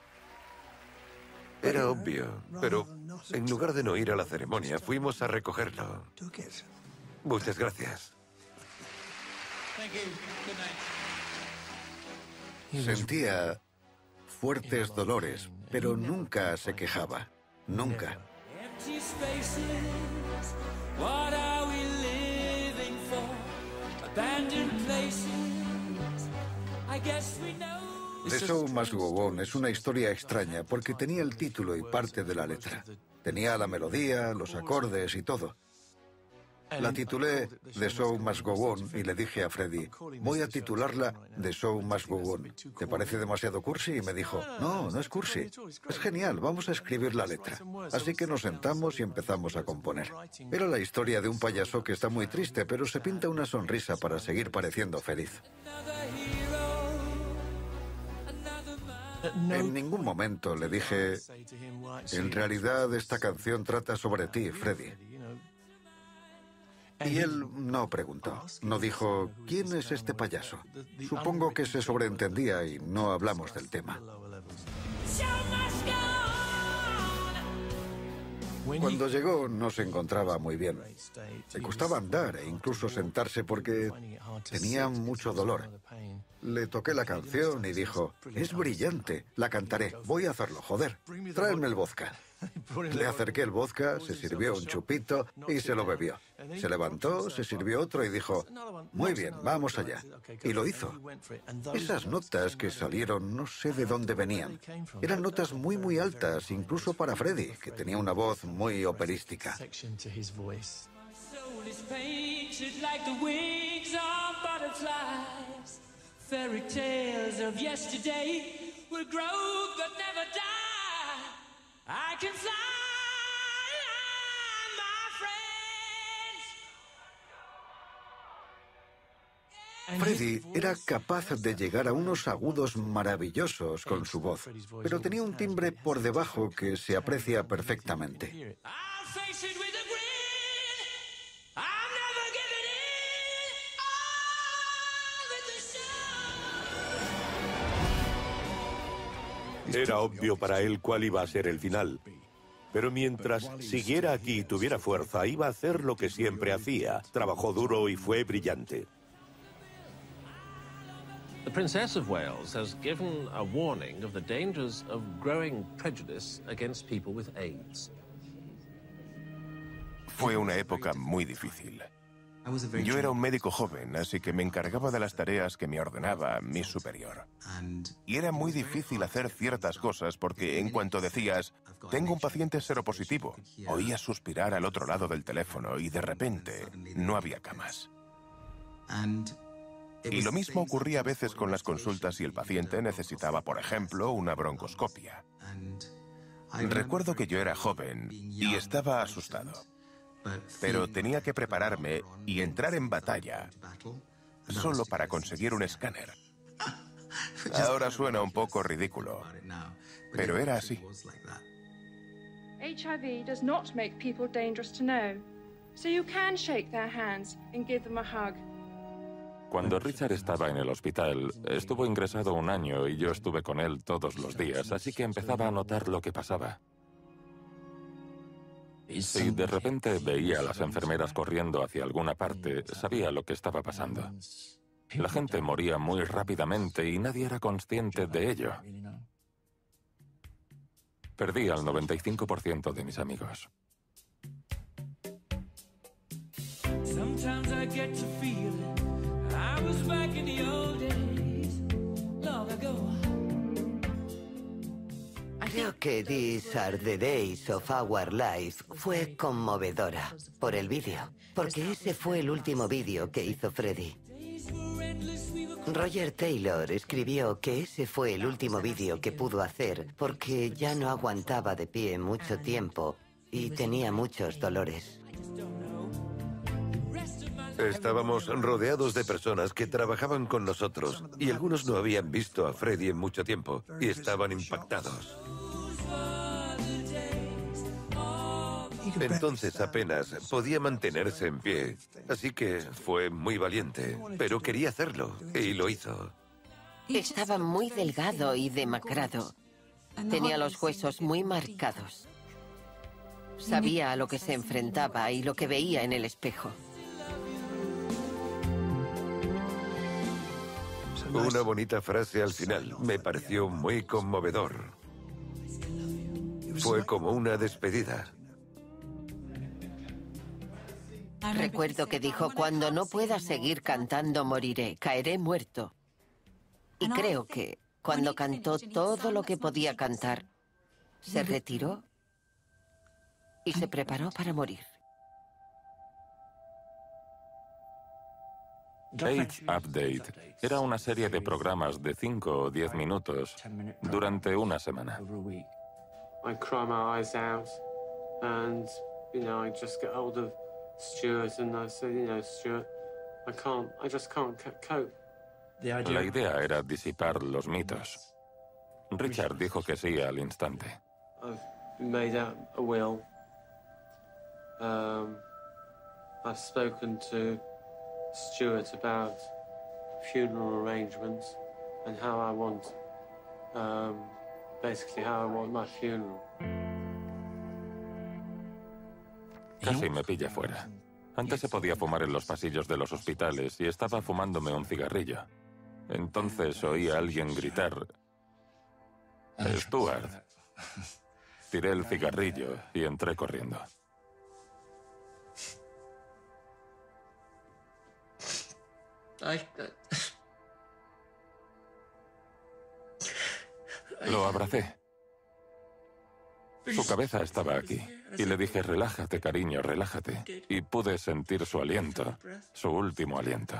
[SPEAKER 2] Era obvio, pero en lugar de no ir a la ceremonia, fuimos a recogerlo. Muchas gracias.
[SPEAKER 1] Sentía fuertes dolores, pero nunca se quejaba. Nunca. The Show Must Go On es una historia extraña porque tenía el título y parte de la letra. Tenía la melodía, los acordes y todo. La titulé The Show Must Go On y le dije a Freddie, voy a titularla The Show Must Go On. ¿Te parece demasiado cursi? Y me dijo, no, no es cursi. Es genial, vamos a escribir la letra. Así que nos sentamos y empezamos a componer. Era la historia de un payaso que está muy triste, pero se pinta una sonrisa para seguir pareciendo feliz. En ningún momento le dije, en realidad esta canción trata sobre ti, Freddie. Y él no preguntó, no dijo, ¿quién es este payaso? Supongo que se sobreentendía y no hablamos del tema. Cuando llegó no se encontraba muy bien. Le costaba andar e incluso sentarse porque tenía mucho dolor. Le toqué la canción y dijo, es brillante, la cantaré, voy a hacerlo, joder, tráeme el vodka. Le acerqué el vodka, se sirvió un chupito y se lo bebió. Se levantó, se sirvió otro y dijo, muy bien, vamos allá. Y lo hizo. Esas notas que salieron no sé de dónde venían. Eran notas muy muy altas, incluso para Freddie, que tenía una voz muy operística. Fairy tales of yesterday will grow but never die. I can fly, my friends. Freddie era capaz de llegar a unos agudos maravillosos con su voz, pero tenía un timbre por debajo que se aprecia perfectamente.
[SPEAKER 15] Era obvio para él cuál iba a ser el final. Pero mientras siguiera aquí y tuviera fuerza, iba a hacer lo que siempre hacía. Trabajó duro y fue brillante.
[SPEAKER 5] The Princess of Wales has given a warning of the dangers of growing prejudice against people with AIDS.
[SPEAKER 8] Fue una época muy difícil. Yo era un médico joven, así que me encargaba de las tareas que me ordenaba mi superior. Y era muy difícil hacer ciertas cosas porque en cuanto decías, tengo un paciente seropositivo, oías suspirar al otro lado del teléfono y de repente no había camas. Y lo mismo ocurría a veces con las consultas si el paciente necesitaba, por ejemplo, una broncoscopia. Recuerdo que yo era joven y estaba asustado. Pero tenía que prepararme y entrar en batalla solo para conseguir un escáner. Ahora suena un poco ridículo, pero era así.
[SPEAKER 13] H I V does not make people dangerous to know, so you can shake their hands and give them a hug.
[SPEAKER 16] Cuando Richard estaba en el hospital, estuvo ingresado un año y yo estuve con él todos los días, así que empezaba a notar lo que pasaba. Si de repente veía a las enfermeras corriendo hacia alguna parte, sabía lo que estaba pasando. La gente moría muy rápidamente y nadie era consciente de ello. Perdí al noventa y cinco por ciento de mis amigos.
[SPEAKER 9] Creo que These Are the Days of Our Life fue conmovedora por el vídeo, porque ese fue el último vídeo que hizo Freddie. Roger Taylor escribió que ese fue el último vídeo que pudo hacer porque ya no aguantaba de pie mucho tiempo y tenía muchos dolores.
[SPEAKER 2] Estábamos rodeados de personas que trabajaban con nosotros y algunos no habían visto a Freddie en mucho tiempo y estaban impactados. Entonces apenas podía mantenerse en pie, así que fue muy valiente, pero quería hacerlo y lo hizo.
[SPEAKER 17] Estaba muy delgado y demacrado. Tenía los huesos muy marcados. Sabía a lo que se enfrentaba y lo que veía en el espejo.
[SPEAKER 2] Una bonita frase al final. Me pareció muy conmovedor. Fue como una despedida.
[SPEAKER 17] Recuerdo que dijo, cuando no pueda seguir cantando moriré, caeré muerto. Y creo que cuando cantó todo lo que podía cantar, se retiró y se preparó para morir.
[SPEAKER 16] Age Update era una serie de programas de cinco o diez minutos durante una semana.
[SPEAKER 24] I cry my eyes out, and you know I just get hold of Stuart and I say, you know, Stuart, I can't, I just can't cope.
[SPEAKER 16] La idea era disipar los mitos. Richard dijo que sí al instante.
[SPEAKER 24] I've made out a will. Um, I've spoken to Stuart about funeral arrangements and how I want, um, basically how I want my funeral.
[SPEAKER 16] Casi me pilla fuera. Antes se podía fumar en los pasillos de los hospitales y estaba fumándome un cigarrillo. Entonces oí a alguien gritar: Stuart. Tiré el cigarrillo y entré corriendo. Lo abracé. Su cabeza estaba aquí. Y le dije, relájate, cariño, relájate. Y pude sentir su aliento, su último aliento.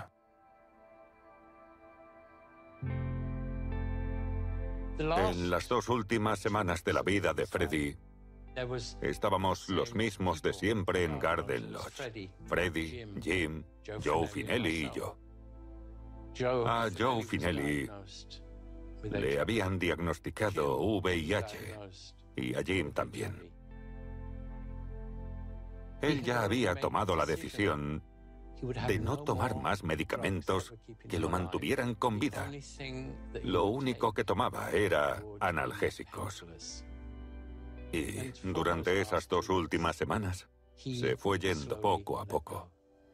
[SPEAKER 20] En las dos últimas semanas de la vida de Freddie, estábamos los mismos de siempre en Garden Lodge. Freddie, Jim, Joe Finelli y yo. A Joe Finelli le habían diagnosticado V I H y a Jim también. Él ya había tomado la decisión de no tomar más medicamentos que lo mantuvieran con vida. Lo único que tomaba era analgésicos. Y durante esas dos últimas semanas se fue yendo poco a poco.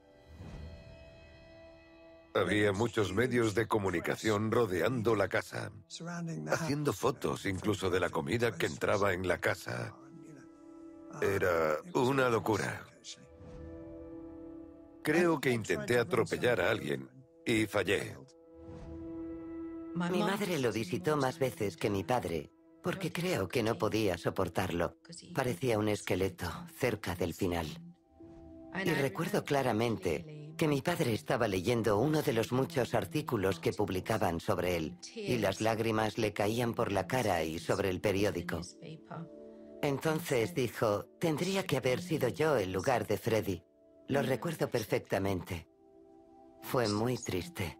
[SPEAKER 2] Había muchos medios de comunicación rodeando la casa, haciendo fotos incluso de la comida que entraba en la casa. Era una locura. Creo que intenté atropellar a alguien y fallé.
[SPEAKER 9] Mi madre lo visitó más veces que mi padre, porque creo que no podía soportarlo. Parecía un esqueleto cerca del final. Y recuerdo claramente que mi padre estaba leyendo uno de los muchos artículos que publicaban sobre él, y las lágrimas le caían por la cara y sobre el periódico. Entonces dijo, tendría que haber sido yo en lugar de Freddie. Lo recuerdo perfectamente. Fue muy triste.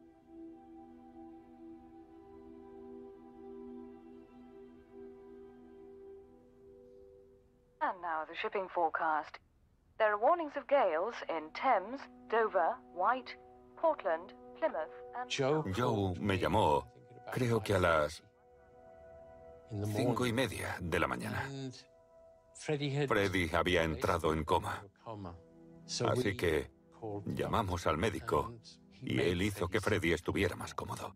[SPEAKER 4] And now the shipping forecast. There are warnings of gales in Thames, Dover, White, Portland, Plymouth and...
[SPEAKER 20] Joe, Joe me llamó, creo que a las cinco y media de la mañana. Freddie había entrado en coma. Así que llamamos al médico y él hizo que Freddie estuviera más cómodo.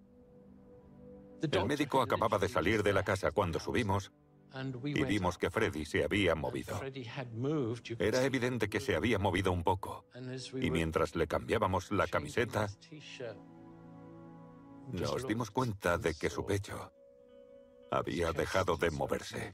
[SPEAKER 20] El médico acababa de salir de la casa cuando subimos y vimos que Freddie se había movido. Era evidente que se había movido un poco. Y mientras le cambiábamos la camiseta, nos dimos cuenta de que su pecho había dejado de moverse.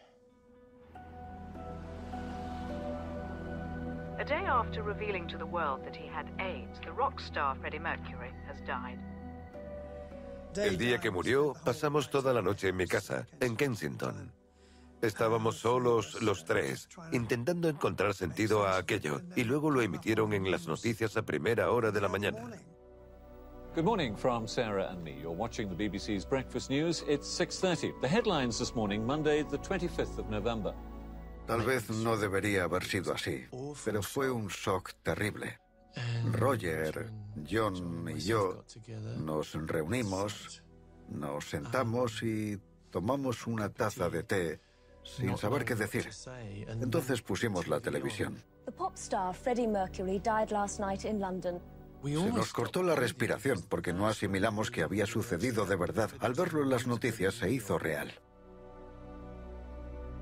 [SPEAKER 4] A day after revealing to the world that he had AIDS, the rock star Freddie Mercury has died.
[SPEAKER 2] El día que murió, pasamos toda la noche en mi casa, en Kensington. Estábamos solos los tres, intentando encontrar sentido a aquello, y luego lo emitieron en las noticias a primera hora de la mañana.
[SPEAKER 10] Good morning from Sarah and me. You're watching the B B C's Breakfast News. It's six thirty. The headlines this morning, Monday, the twenty-fifth of November.
[SPEAKER 1] Tal vez no debería haber sido así, pero fue un shock terrible. Roger, John y yo nos reunimos, nos sentamos y tomamos una taza de té sin saber qué decir. Entonces pusimos la televisión.
[SPEAKER 11] The pop star Freddie Mercury died last night in London.
[SPEAKER 1] Se nos cortó la respiración porque no asimilamos que había sucedido de verdad. Al verlo en las noticias se hizo real.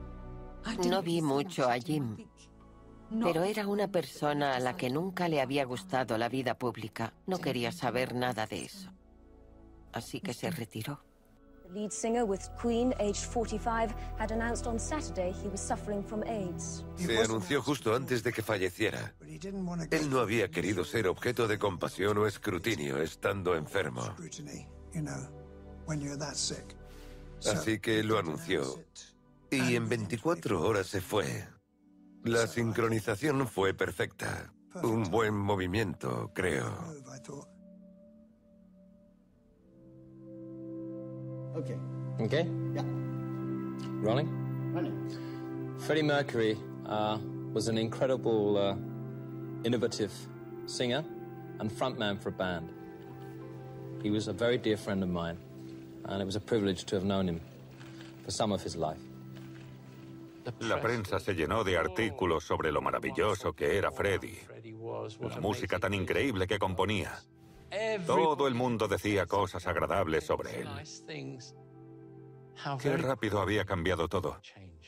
[SPEAKER 17] No vi mucho a Jim, pero era una persona a la que nunca le había gustado la vida pública. No quería saber nada de eso. Así que se retiró.
[SPEAKER 11] The lead singer with Queen, aged forty-five, had announced on Saturday he was suffering from AIDS.
[SPEAKER 2] Se anunció justo antes de que falleciera. Él no había querido ser objeto de compasión o escrutinio estando enfermo. Así que lo anunció. Y en veinticuatro horas se fue. La sincronización fue perfecta. Un buen movimiento, creo.
[SPEAKER 7] Okay. Okay? Yeah. Rolling? Running. Freddie Mercury uh, was an incredible, uh, innovative singer and frontman for a band. He was a very dear friend of mine, and it was a privilege to have known him for some of his life.
[SPEAKER 20] La prensa se llenó de artículos sobre lo maravilloso que era Freddie, la música tan increíble que componía. Todo el mundo decía cosas agradables sobre él. Qué rápido había cambiado todo.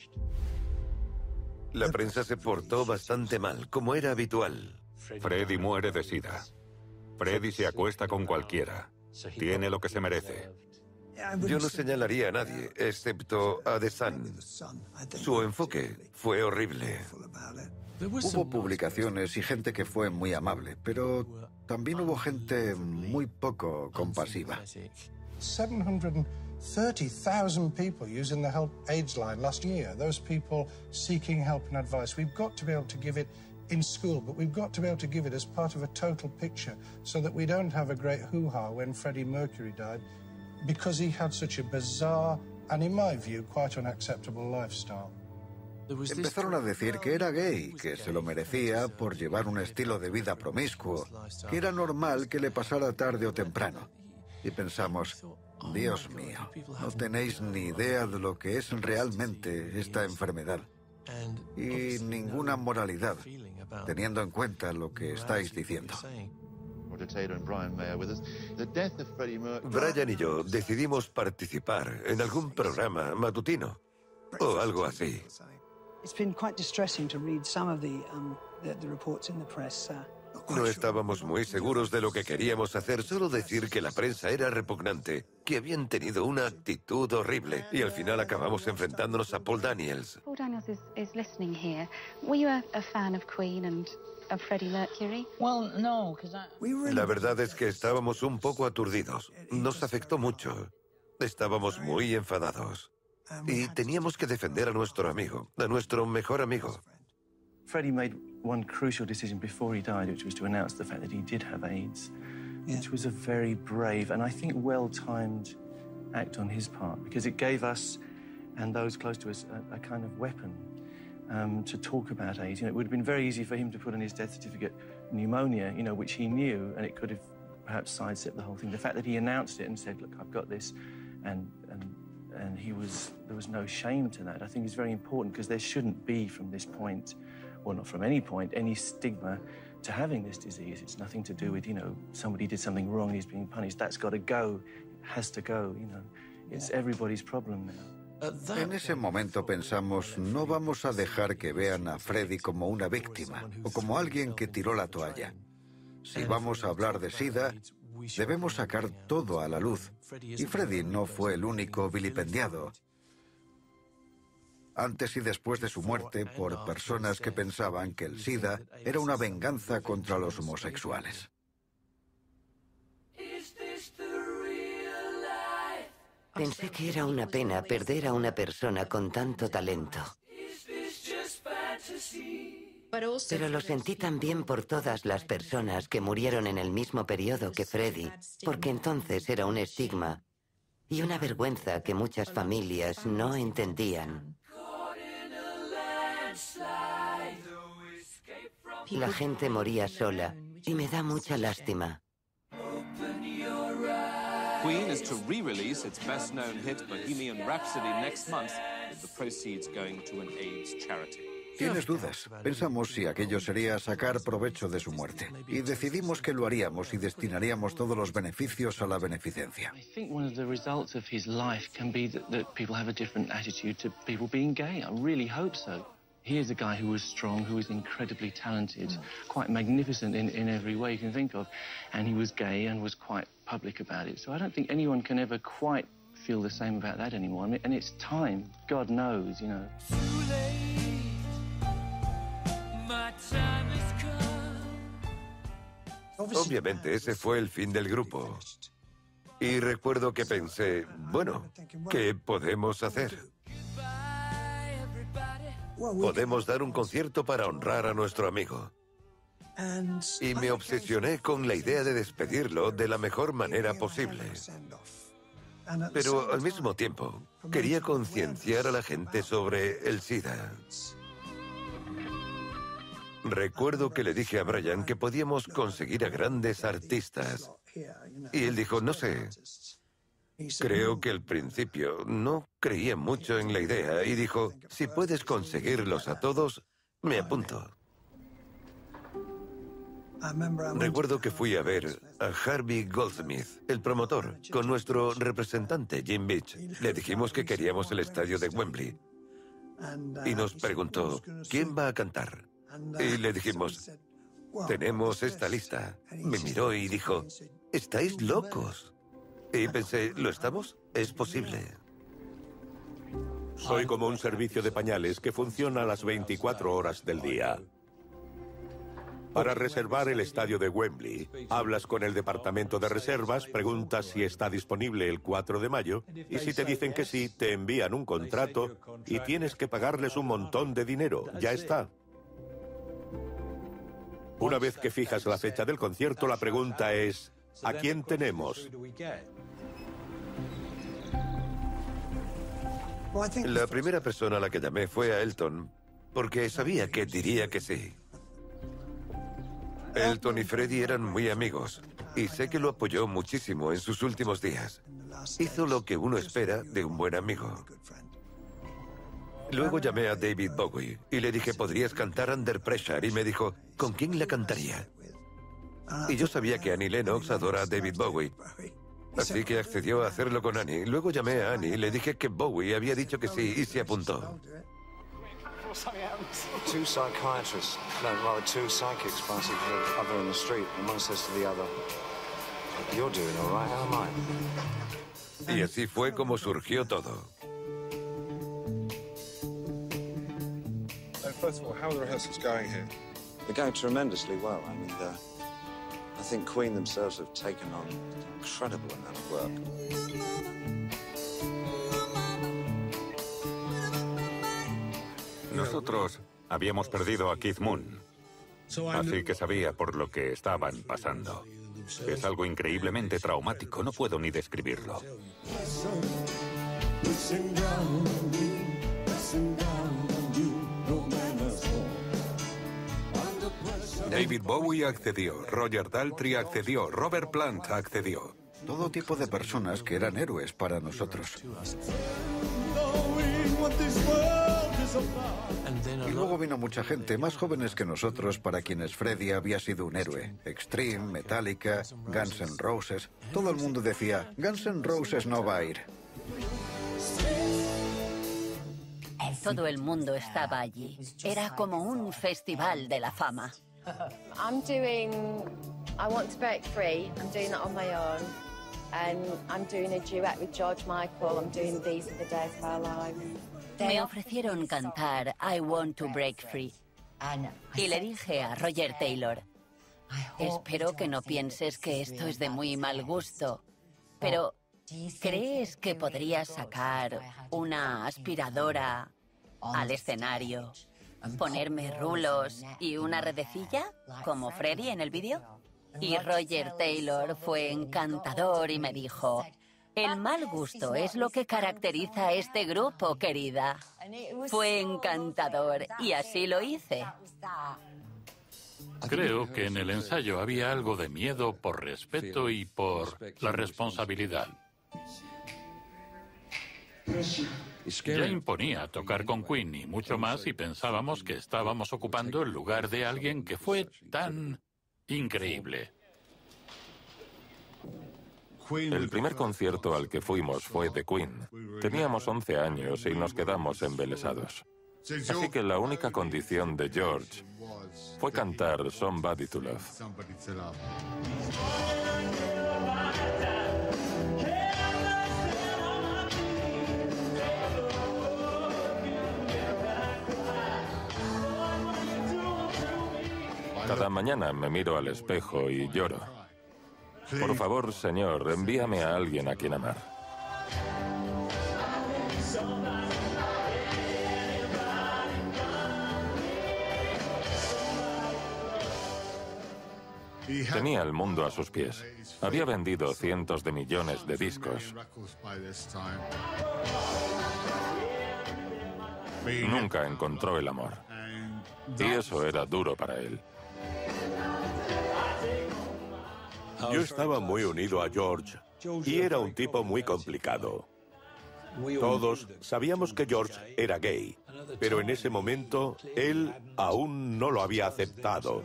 [SPEAKER 2] La prensa se portó bastante mal, como era habitual.
[SPEAKER 20] Freddie muere de sida. Freddie se acuesta con cualquiera. Tiene lo que se merece.
[SPEAKER 2] Yo no señalaría a nadie, excepto a The Sun. Su enfoque fue horrible. Hubo publicaciones y gente que fue muy amable, pero también hubo gente muy poco compasiva.
[SPEAKER 12] seven hundred thirty thousand people using the Help AIDS line last year. Those people seeking help and advice. We've got to be able to give it in school, but we've got to be able to give it as part of a total picture so that we don't have a great hoo-ha when Freddie Mercury died because he had such a bizarre and, in my view, quite unacceptable lifestyle.
[SPEAKER 1] Empezaron a decir que era gay, que se lo merecía por llevar un estilo de vida promiscuo, que era normal que le pasara tarde o temprano. Y pensamos, Dios mío, no tenéis ni idea de lo que es realmente esta enfermedad. Y ninguna moralidad, teniendo en cuenta lo que estáis diciendo.
[SPEAKER 2] Brian y yo decidimos participar en algún programa matutino o algo así. No estábamos muy seguros de lo que queríamos hacer, solo decir que la prensa era repugnante, que habían tenido una actitud horrible y al final acabamos enfrentándonos a Paul Daniels.
[SPEAKER 14] Paul Daniels is, is listening here. Were you a, a fan of Queen and of Freddie Mercury?
[SPEAKER 18] Well, no, because I...
[SPEAKER 2] La verdad es que estábamos un poco aturdidos. Nos afectó mucho. Estábamos muy enfadados. Y teníamos que defender a nuestro amigo, a nuestro mejor amigo.
[SPEAKER 22] Freddie made one crucial decision before he died, which was to announce the fact that he did have AIDS, yeah. which was a very brave and I think well-timed act on his part, because it gave us and those close to us a, a kind of weapon um, to talk about AIDS. You know, it would have been very easy for him to put on his death certificate pneumonia, you know, which he knew, and it could have perhaps sidestepped the whole thing. The fact that he announced it and said, look, I've got this, and, and and he was, there was no shame to that. I think it's very important because there shouldn't be from this point, well, not from any point, any stigma to having this disease. It's nothing to do with, you know, somebody did something wrong, he's being punished. That's got to go, it has to go, you know. It's everybody's problem now.
[SPEAKER 1] En ese momento pensamos, no vamos a dejar que vean a Freddie como una víctima o como alguien que tiró la toalla. Si vamos a hablar de SIDA, debemos sacar todo a la luz. Y Freddie no fue el único vilipendiado. Antes y después de su muerte, por personas que pensaban que el SIDA era una venganza contra los homosexuales.
[SPEAKER 9] Pensé que era una pena perder a una persona con tanto talento. Pero lo sentí también por todas las personas que murieron en el mismo periodo que Freddie, porque entonces era un estigma y una vergüenza que muchas familias no entendían. La gente moría sola y me da mucha lástima.
[SPEAKER 5] Queen is to re-release its best-known hit Bohemian Rhapsody next month, with the proceeds going to an AIDS charity.
[SPEAKER 1] Tienes dudas. Pensamos si aquello sería sacar provecho de su muerte. Y decidimos que lo haríamos y destinaríamos todos los beneficios a la beneficencia.
[SPEAKER 22] I think one of the results of his life can be that, that people have a different attitude to people being gay. I really hope so. He is a guy who was strong, who was incredibly talented, quite magnificent in, in every way you can think of. And he was gay and was quite public about it. So I don't think anyone can ever quite feel the same about that anymore. I mean, and it's time. God knows, you know.
[SPEAKER 2] Obviamente ese fue el fin del grupo. Y recuerdo que pensé, bueno, ¿qué podemos hacer? Podemos dar un concierto para honrar a nuestro amigo. Y me obsesioné con la idea de despedirlo de la mejor manera posible. Pero al mismo tiempo, quería concienciar a la gente sobre el SIDA. Recuerdo que le dije a Brian que podíamos conseguir a grandes artistas. Y él dijo, no sé. Creo que al principio no creía mucho en la idea y dijo, si puedes conseguirlos a todos, me apunto. Recuerdo que fui a ver a Harvey Goldsmith, el promotor, con nuestro representante Jim Beach. Le dijimos que queríamos el estadio de Wembley. Y nos preguntó, ¿quién va a cantar? Y le dijimos, tenemos esta lista. Me miró y dijo, ¿estáis locos? Y pensé, ¿lo estamos? Es posible.
[SPEAKER 15] Soy como un servicio de pañales que funciona las veinticuatro horas del día. Para reservar el estadio de Wembley, hablas con el departamento de reservas, preguntas si está disponible el cuatro de mayo, y si te dicen que sí, te envían un contrato y tienes que pagarles un montón de dinero. Ya está. Una vez que fijas la fecha del concierto, la pregunta es, ¿a quién tenemos?
[SPEAKER 2] La primera persona a la que llamé fue a Elton, porque sabía que diría que sí. Elton y Freddie eran muy amigos, y sé que lo apoyó muchísimo en sus últimos días. Hizo lo que uno espera de un buen amigo. Luego llamé a David Bowie y le dije, ¿podrías cantar Under Pressure? Y me dijo, ¿con quién la cantaría? Y yo sabía que Annie Lennox adora a David Bowie. Así que accedió a hacerlo con Annie. Luego llamé a Annie y le dije que Bowie había dicho que sí y se apuntó.
[SPEAKER 18] Two psychiatrists, no, rather two psychics pass each other in the street, and one says to the other, "You're doing all right, how am I?"
[SPEAKER 2] Y así fue como surgió todo.
[SPEAKER 19] So first of all, how are the rehearsals going here?
[SPEAKER 18] They're going tremendously well. I mean, uh, I think Queen themselves have taken on an incredible amount of work.
[SPEAKER 20] Nosotros habíamos perdido a Keith Moon, así que sabía por lo que estaban pasando. Es algo increíblemente traumático, no puedo ni describirlo.
[SPEAKER 21] David Bowie accedió, Roger Daltrey accedió, Robert Plant accedió.
[SPEAKER 1] Todo tipo de personas que eran héroes para nosotros. Y luego vino mucha gente, más jóvenes que nosotros, para quienes Freddie había sido un héroe. Extreme, Metallica, Guns N' Roses. Todo el mundo decía, Guns N' Roses no va a ir.
[SPEAKER 23] Todo el mundo estaba allí. Era como un festival de la fama.
[SPEAKER 25] I'm doing I Want to Break Free. I'm doing that on my own. And I'm doing a duet with George Michael. I'm doing These Are the Days of Our Lives.
[SPEAKER 23] Me ofrecieron cantar I Want to Break Free. Y le dije a Roger Taylor, espero que no pienses que esto es de muy mal gusto, pero ¿crees que podrías sacar una aspiradora al escenario, ponerme rulos y una redecilla, como Freddie en el vídeo? Y Roger Taylor fue encantador y me dijo, el mal gusto es lo que caracteriza a este grupo, querida. Fue encantador y así lo hice.
[SPEAKER 26] Creo que en el ensayo había algo de miedo por respeto y por la responsabilidad. Ya imponía tocar con Queen y mucho más si pensábamos que estábamos ocupando el lugar de alguien que fue tan increíble.
[SPEAKER 2] El primer concierto al que fuimos fue de Queen. Teníamos once años y nos quedamos embelesados. Así que la única condición de George fue cantar Somebody to Love. Cada mañana me miro al espejo y lloro. Por favor, Señor, envíame a alguien a quien amar. Tenía el mundo a sus pies. Había vendido cientos de millones de discos. Nunca encontró el amor. Y eso era duro para él.
[SPEAKER 15] Yo estaba muy unido a George y era un tipo muy complicado. Todos sabíamos que George era gay, pero en ese momento él aún no lo había aceptado.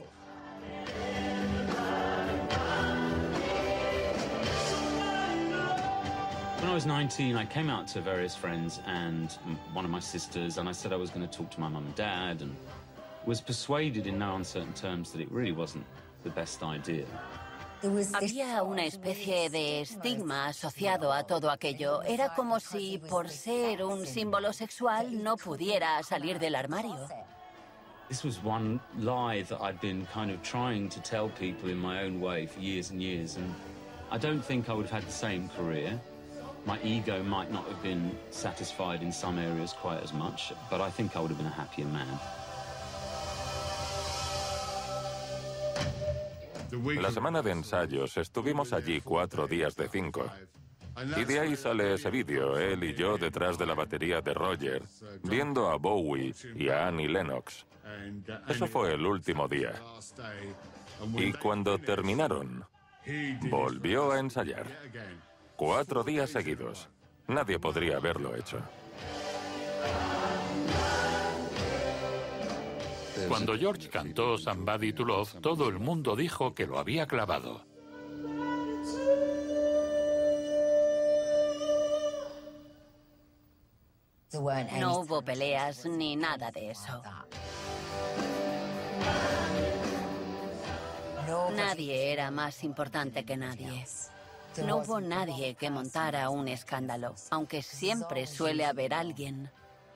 [SPEAKER 3] When I was nineteen, I came out to various friends and one of my sisters, and I said I was going to talk to my mum and dad, and was persuaded in no uncertain terms that it really wasn't the best idea.
[SPEAKER 23] Había una especie de estigma asociado a todo aquello. Era como si, por ser un símbolo sexual, no pudiera salir del armario.
[SPEAKER 3] This was one lie that I'd been kind of trying to tell people in my own way for years and years, and I don't think I would have had the same career. My ego might not have been satisfied in some areas quite as much, but I think I would have been a happier man.
[SPEAKER 2] La semana de ensayos estuvimos allí cuatro días de cinco. Y de ahí sale ese vídeo, él y yo detrás de la batería de Roger, viendo a Bowie y a Annie Lennox. Eso fue el último día. Y cuando terminaron, volvió a ensayar. Cuatro días seguidos. Nadie podría haberlo hecho.
[SPEAKER 26] Cuando George cantó Somebody to Love, todo el mundo dijo que lo había clavado.
[SPEAKER 23] No hubo peleas ni nada de eso. Nadie era más importante que nadie. No hubo nadie que montara un escándalo, aunque siempre suele haber alguien.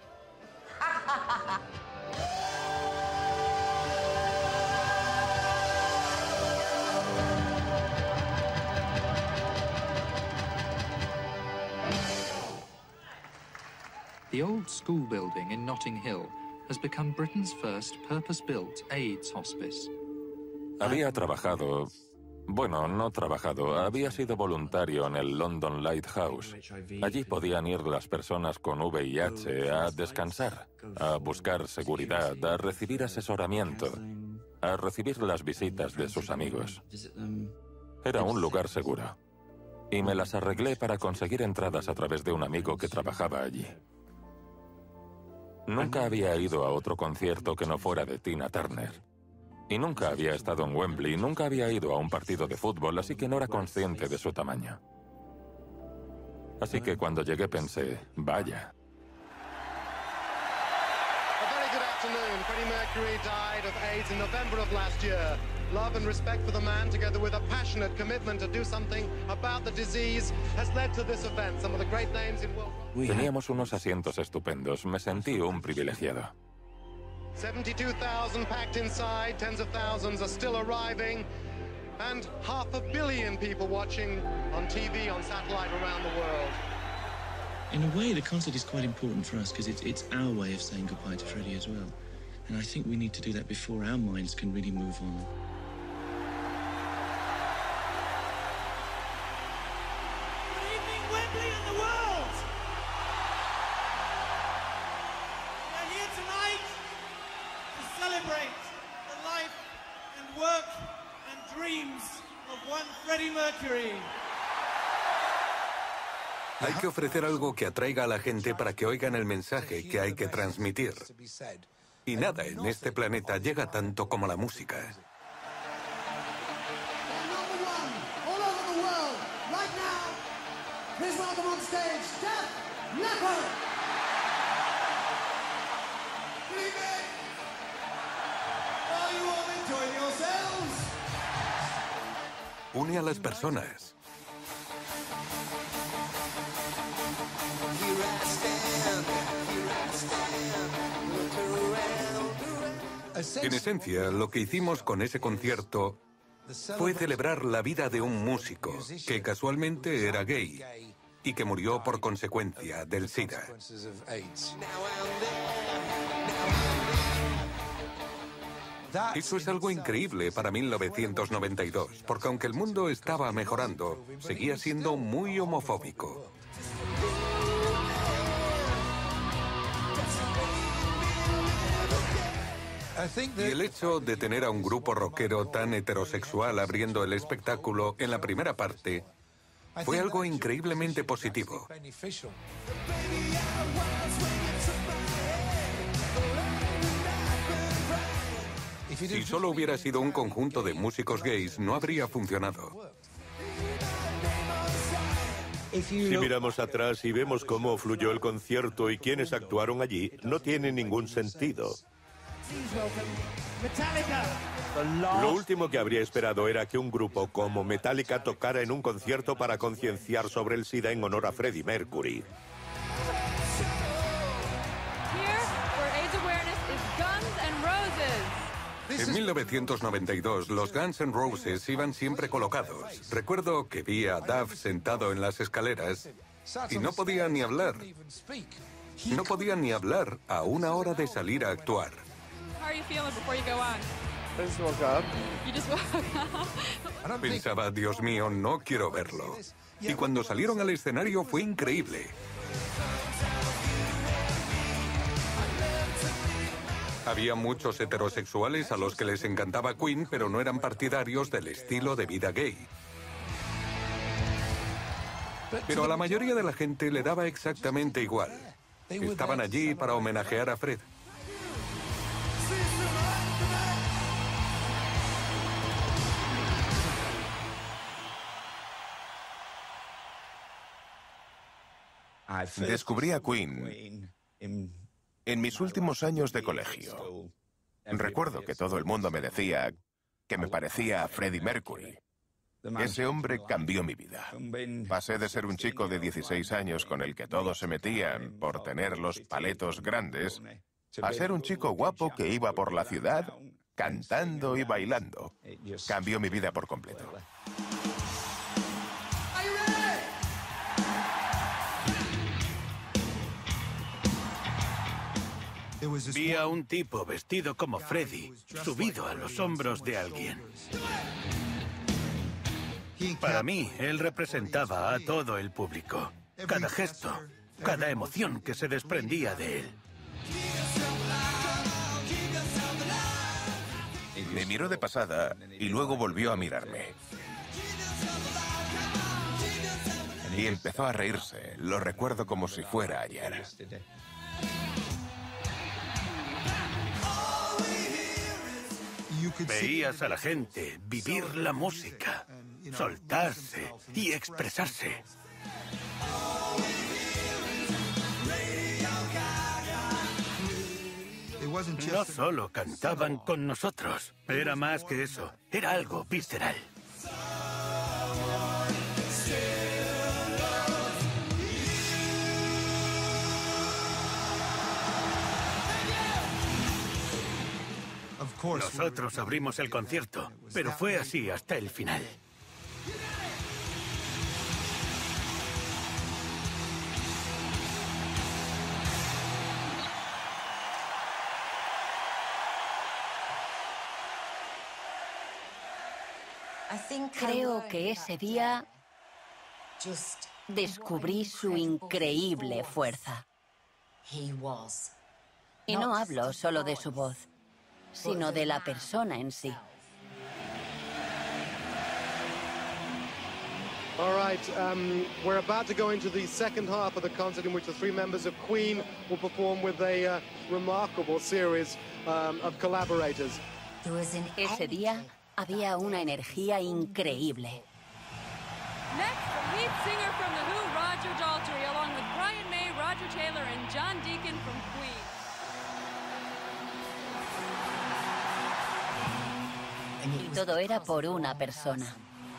[SPEAKER 6] The old school building in Notting Hill has become Britain's first purpose-built AIDS hospice.
[SPEAKER 2] Había trabajado... Bueno, no trabajado. Había sido voluntario en el London Lighthouse. Allí podían ir las personas con V I H a descansar, a buscar seguridad, a recibir asesoramiento, a recibir las visitas de sus amigos. Era un lugar seguro. Y me las arreglé para conseguir entradas a través de un amigo que trabajaba allí. Nunca había ido a otro concierto que no fuera de Tina Turner. Y nunca había estado en Wembley, nunca había ido a un partido de fútbol, así que no era consciente de su tamaño. Así que cuando llegué pensé, vaya.
[SPEAKER 8] A very good afternoon. Freddie Mercury died of AIDS in November of last year. Love and respect for the man, together with a passionate commitment to do something about the disease, has led to this event. Some of the great names in world...
[SPEAKER 2] Teníamos unos asientos estupendos, me sentí un privilegiado.
[SPEAKER 8] seventy-two thousand packed inside, tens of thousands are still arriving, and half a billion people watching on T V, on satellite around the world.
[SPEAKER 13] In a way, the concert is quite important for us because it's, it's our way of saying goodbye to Freddie as well. And I think we need to do that before our minds can really move on.
[SPEAKER 16] Good evening, Wembley and the world! We are here tonight to celebrate the life and work and dreams of one Freddie Mercury.
[SPEAKER 21] Hay que ofrecer algo que atraiga a la gente para que oigan el mensaje que hay que transmitir. Y nada en este planeta llega tanto como la música. Une a las personas. En esencia, lo que hicimos con ese concierto fue celebrar la vida de un músico que casualmente era gay y que murió por consecuencia del SIDA. Eso es algo increíble para mil novecientos noventa y dos, porque aunque el mundo estaba mejorando, seguía siendo muy homofóbico. Y el hecho de tener a un grupo rockero tan heterosexual abriendo el espectáculo en la primera parte fue algo increíblemente positivo. Si solo hubiera sido un conjunto de músicos gays, no habría funcionado.
[SPEAKER 15] Si miramos atrás y vemos cómo fluyó el concierto y quiénes actuaron allí, no tiene ningún sentido. Lo último que habría esperado era que un grupo como Metallica tocara en un concierto para concienciar sobre el SIDA en honor a Freddie Mercury.
[SPEAKER 21] En mil novecientos noventa y dos, los Guns N' Roses iban siempre colocados. Recuerdo que vi a Duff sentado en las escaleras y no podía ni hablar. No podía ni hablar a una hora de salir a actuar. Pensaba, Dios mío, no quiero verlo. Y cuando salieron al escenario fue increíble. Había muchos heterosexuales a los que les encantaba Queen, pero no eran partidarios del estilo de vida gay. Pero a la mayoría de la gente le daba exactamente igual. Estaban allí para homenajear a Fred.
[SPEAKER 4] Descubrí a Queen en mis últimos años de colegio. Recuerdo que todo el mundo me decía que me parecía a Freddie Mercury. Ese hombre cambió mi vida. Pasé de ser un chico de dieciséis años con el que todos se metían por tener los paletos grandes, a ser un chico guapo que iba por la ciudad cantando y bailando. Cambió mi vida por completo.
[SPEAKER 7] Vi a un tipo vestido como Freddie, subido a los hombros de alguien. Para mí, él representaba a todo el público. Cada gesto, cada emoción que se desprendía de él.
[SPEAKER 4] Me miró de pasada y luego volvió a mirarme. Y empezó a reírse. Lo recuerdo como si fuera ayer.
[SPEAKER 7] Veías a la gente vivir la música, soltarse y expresarse. No solo cantaban con nosotros, era más que eso, era algo visceral. Nosotros abrimos el concierto, pero fue así hasta el final.
[SPEAKER 23] Creo que ese día descubrí su increíble fuerza. Y no hablo solo de su voz, sino de la persona en sí.
[SPEAKER 8] All right, um, we're about to go into the second half of the concert in which the three members of Queen will perform with a uh, remarkable series um, of collaborators.
[SPEAKER 23] Ese día había una energía increíble.
[SPEAKER 10] Next, the lead singer from The Who, Roger Daltrey, along with Brian May, Roger Taylor, and John Deacon from Queen.
[SPEAKER 23] Y todo era por una persona.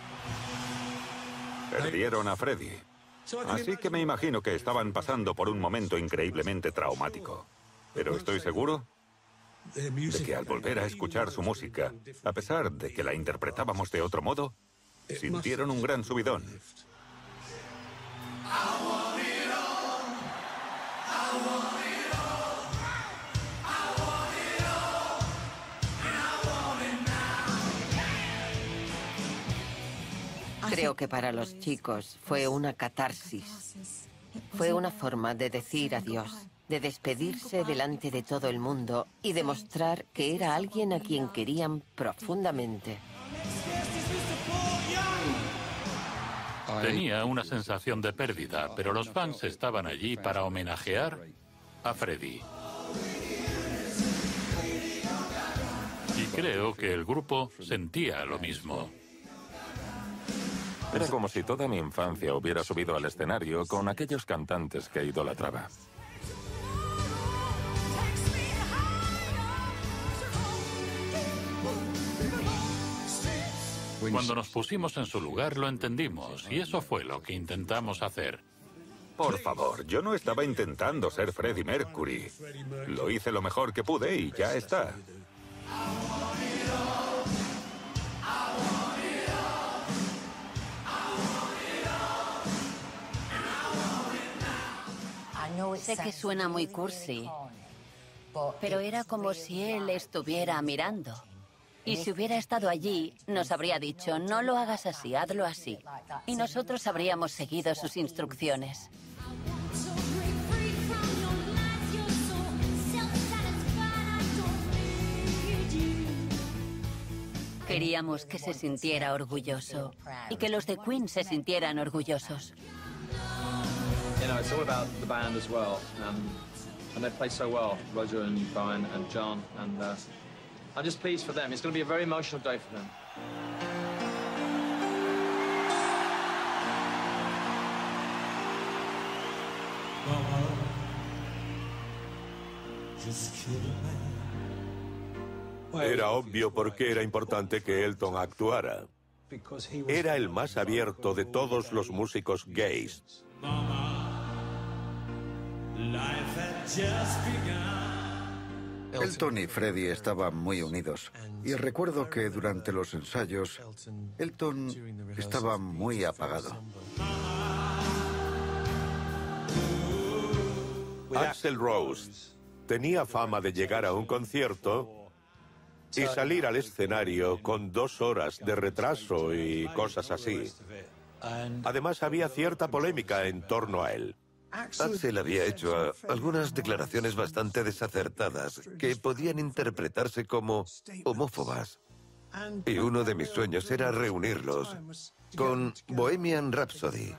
[SPEAKER 20] Perdieron a Freddie. Así que me imagino que estaban pasando por un momento increíblemente traumático. Pero estoy seguro de que al volver a escuchar su música, a pesar de que la interpretábamos de otro modo, sintieron un gran subidón.
[SPEAKER 9] Creo que para los chicos fue una catarsis. Fue una forma de decir adiós, de despedirse delante de todo el mundo y demostrar que era alguien a quien querían profundamente.
[SPEAKER 26] Tenía una sensación de pérdida, pero los fans estaban allí para homenajear a Freddie. Y creo que el grupo sentía lo mismo.
[SPEAKER 20] Era como si toda mi infancia hubiera subido al escenario con aquellos cantantes que idolatraba.
[SPEAKER 26] Cuando nos pusimos en su lugar lo entendimos, y eso fue lo que intentamos hacer.
[SPEAKER 20] Por favor, yo no estaba intentando ser Freddie Mercury. Lo hice lo mejor que pude y ya está.
[SPEAKER 23] Sé que suena muy cursi, pero era como si él estuviera mirando. Y si hubiera estado allí, nos habría dicho, no lo hagas así, hazlo así. Y nosotros habríamos seguido sus instrucciones. Queríamos que se sintiera orgulloso y que los de Queen se sintieran orgullosos.
[SPEAKER 11] You know, it's all about the band as well, um, and they play so well, Roger and Brian and John, and uh, I'm just pleased for them. It's going to be a very emotional day for them.
[SPEAKER 15] Era obvio por qué era importante que Elton actuara. Era el más abierto de todos los músicos gays.
[SPEAKER 1] Elton y Freddie estaban muy unidos. Y recuerdo que durante los ensayos, Elton estaba muy apagado.
[SPEAKER 15] Axl Rose tenía fama de llegar a un concierto y salir al escenario con dos horas de retraso y cosas así. Además, había cierta polémica en torno a él.
[SPEAKER 2] Axl había hecho uh, algunas declaraciones bastante desacertadas que podían interpretarse como homófobas. Y uno de mis sueños era reunirlos con Bohemian Rhapsody.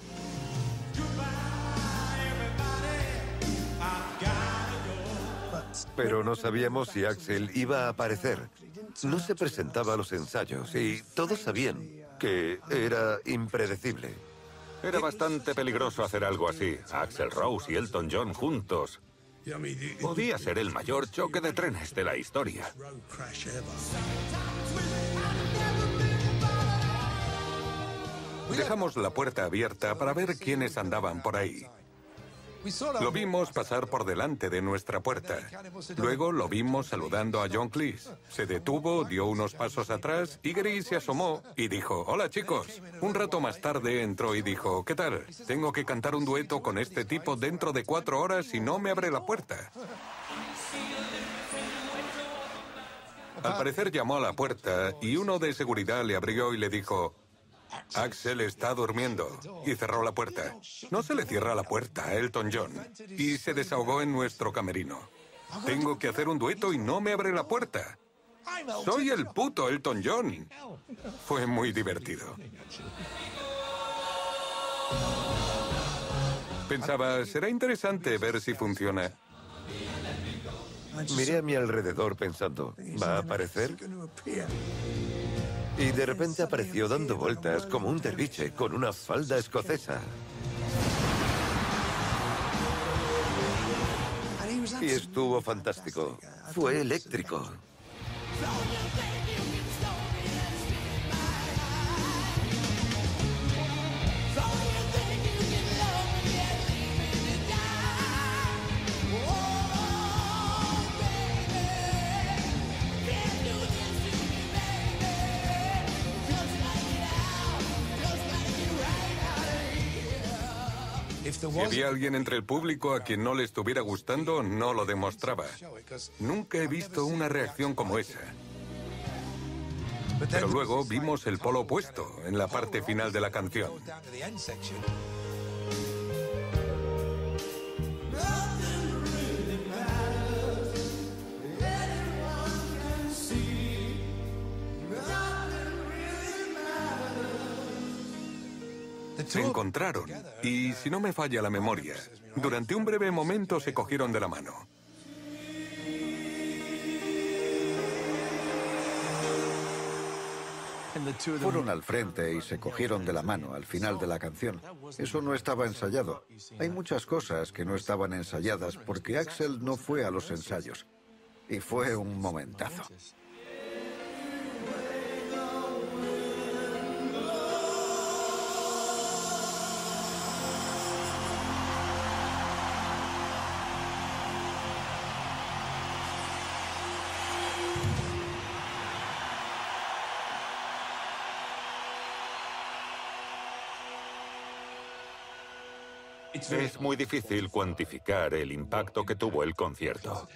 [SPEAKER 2] Pero no sabíamos si Axl iba a aparecer. No se presentaba a los ensayos y todos sabían que era impredecible.
[SPEAKER 20] Era bastante peligroso hacer algo así. Axl Rose y Elton John juntos. Podía ser el mayor choque de trenes de la historia.
[SPEAKER 21] Dejamos la puerta abierta para ver quiénes andaban por ahí. Lo vimos pasar por delante de nuestra puerta. Luego lo vimos saludando a John Cleese. Se detuvo, dio unos pasos atrás y Gary se asomó y dijo, hola chicos. Un rato más tarde entró y dijo, ¿qué tal? Tengo que cantar un dueto con este tipo dentro de cuatro horas y no me abre la puerta. Al parecer llamó a la puerta y uno de seguridad le abrió y le dijo, Axl está durmiendo, y cerró la puerta. No se le cierra la puerta a Elton John, y se desahogó en nuestro camerino. Tengo que hacer un dueto y no me abre la puerta. Soy el puto Elton John. Fue muy divertido. Pensaba, será interesante ver si funciona.
[SPEAKER 2] Miré a mi alrededor pensando, ¿va a aparecer? Y de repente apareció dando vueltas como un derviche con una falda escocesa. Y estuvo fantástico. Fue eléctrico.
[SPEAKER 21] Si había alguien entre el público a quien no le estuviera gustando, no lo demostraba. Nunca he visto una reacción como esa. Pero luego vimos el polo opuesto en la parte final de la canción. Se encontraron y, si no me falla la memoria, durante un breve momento se cogieron de la mano.
[SPEAKER 1] Fueron al frente y se cogieron de la mano al final de la canción. Eso no estaba ensayado. Hay muchas cosas que no estaban ensayadas porque Axl no fue a los ensayos. Y fue un momentazo.
[SPEAKER 20] Es muy difícil cuantificar el impacto que tuvo el concierto.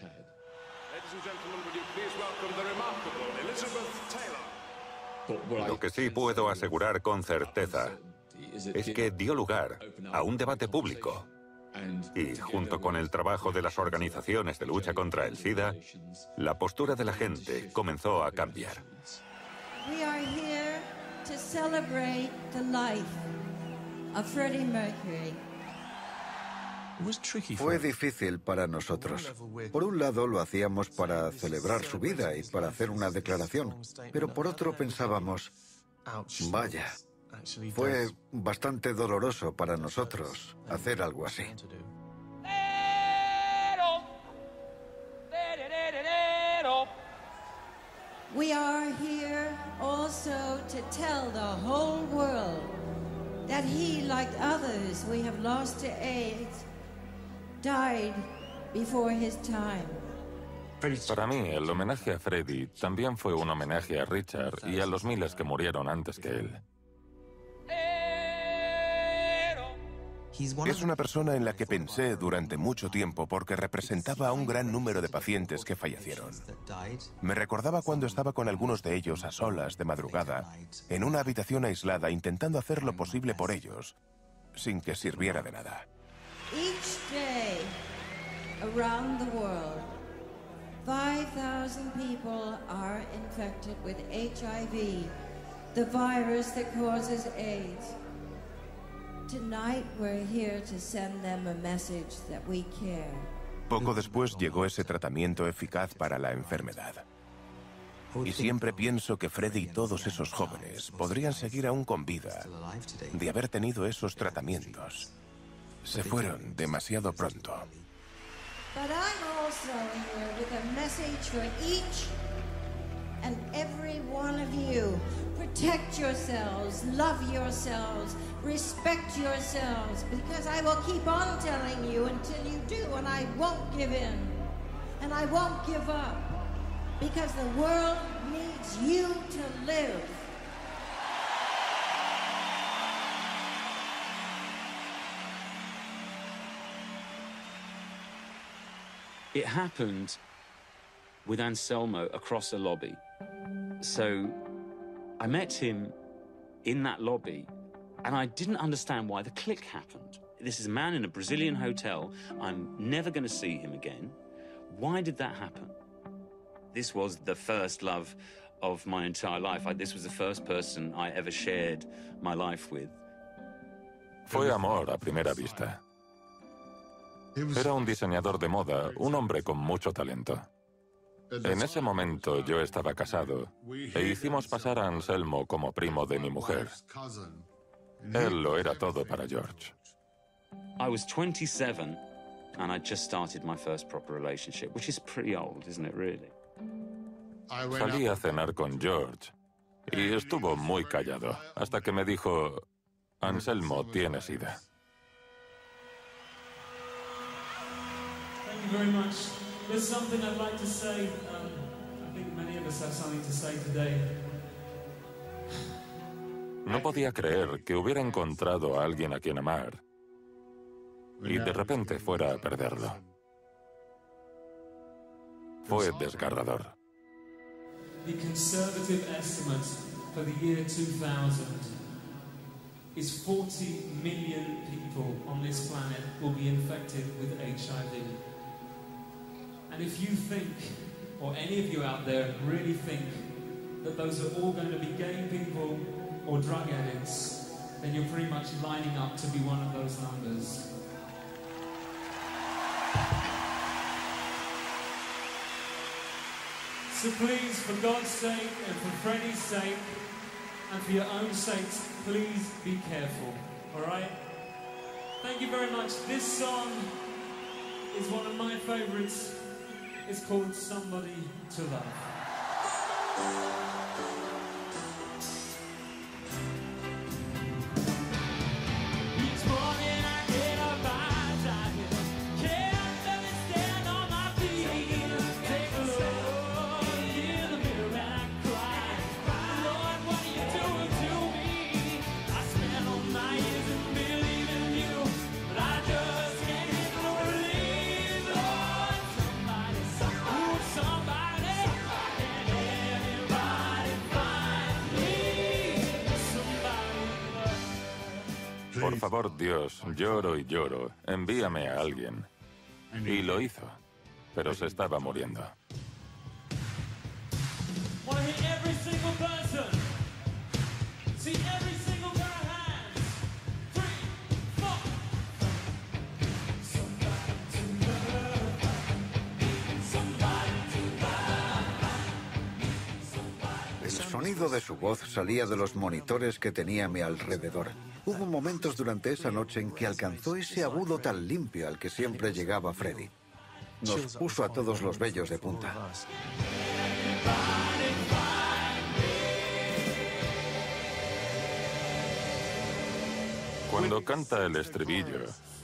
[SPEAKER 20] Lo que sí puedo asegurar con certeza es que dio lugar a un debate público y, junto con el trabajo de las organizaciones de lucha contra el SIDA, la postura de la gente comenzó a cambiar.
[SPEAKER 5] We are here to celebrate the life of Freddie Mercury.
[SPEAKER 1] Fue difícil para nosotros. Por un lado lo hacíamos para celebrar su vida y para hacer una declaración, pero por otro pensábamos, vaya, fue bastante doloroso para nosotros hacer algo así.
[SPEAKER 5] We are here also to tell the whole world that he, like others we have lost to AIDS, died before his time.
[SPEAKER 12] Para mí, el homenaje a Freddie también fue un homenaje a Richard y a los miles que murieron antes que él.
[SPEAKER 4] Es una persona en la que pensé durante mucho tiempo porque representaba a un gran número de pacientes que fallecieron. Me recordaba cuando estaba con algunos de ellos a solas de madrugada, en una habitación aislada, intentando hacer lo posible por ellos, sin que sirviera de nada.
[SPEAKER 5] Each day, around the world, five thousand people are infected with H I V, the virus that causes AIDS. Tonight we're here to send them a message that we care.
[SPEAKER 4] Poco después llegó ese tratamiento eficaz para la enfermedad. Y siempre pienso que Freddie y todos esos jóvenes podrían seguir aún con vida de haber tenido esos tratamientos. Se fueron demasiado pronto.
[SPEAKER 5] But I'm also here with a message for each and every one of you. Protect yourselves, love yourselves, respect yourselves, because I will keep on telling you until you do, and I won't give in, and I won't give up, because the world needs you to live.
[SPEAKER 3] It happened with Anselmo across a lobby. So I met him in that lobby, and I didn't understand why the click happened. This is a man in a Brazilian hotel. I'm never going to see him again. Why did that happen? This was the first love of my entire life. I, this was the first person I ever shared my life with.
[SPEAKER 12] Fue amor a primera vista. Era un diseñador de moda, un hombre con mucho talento. En ese momento yo estaba casado e hicimos pasar a Anselmo como primo de mi mujer. Él lo era todo para George.
[SPEAKER 3] I was twenty-seven and I just started my first proper relationship, which is pretty old, isn't it, really?
[SPEAKER 12] Salí a cenar con George y estuvo muy callado, hasta que me dijo, Anselmo tiene sida.
[SPEAKER 16] Thank you very much. There's something I'd like to say. Um, I think many of us have something to say today.
[SPEAKER 12] No podía creer que hubiera encontrado a alguien a quien amar y de repente fuera a perderlo. Fue desgarrador.
[SPEAKER 16] The conservative estimate for the year two thousand is forty million people on this planet will be infected with H I V. And if you think, or any of you out there really think, that those are all going to be gay people or drug addicts, then you're pretty much lining up to be one of those numbers. So please, for God's sake and for Freddie's sake and for your own sakes, please be careful, all right? Thank you very much. This song is one of my favorites. It's called Somebody to Love.
[SPEAKER 12] Por favor, Dios, lloro y lloro, envíame a alguien. Y lo hizo, pero se estaba muriendo.
[SPEAKER 1] El sonido de su voz salía de los monitores que tenía a mi alrededor. Hubo momentos durante esa noche en que alcanzó ese agudo tan limpio al que siempre llegaba Freddie. Nos puso a todos los vellos de punta.
[SPEAKER 12] Cuando canta el estribillo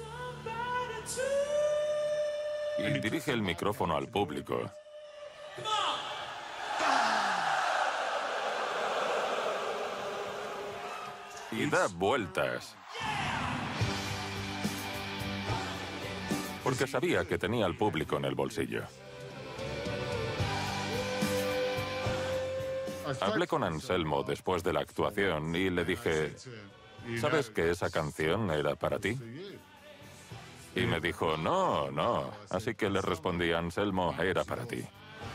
[SPEAKER 12] y dirige el micrófono al público, y da vueltas, porque sabía que tenía al público en el bolsillo. Hablé con Anselmo después de la actuación y le dije, ¿sabes que esa canción era para ti? Y me dijo, no, no. Así que le respondí, Anselmo, era para ti.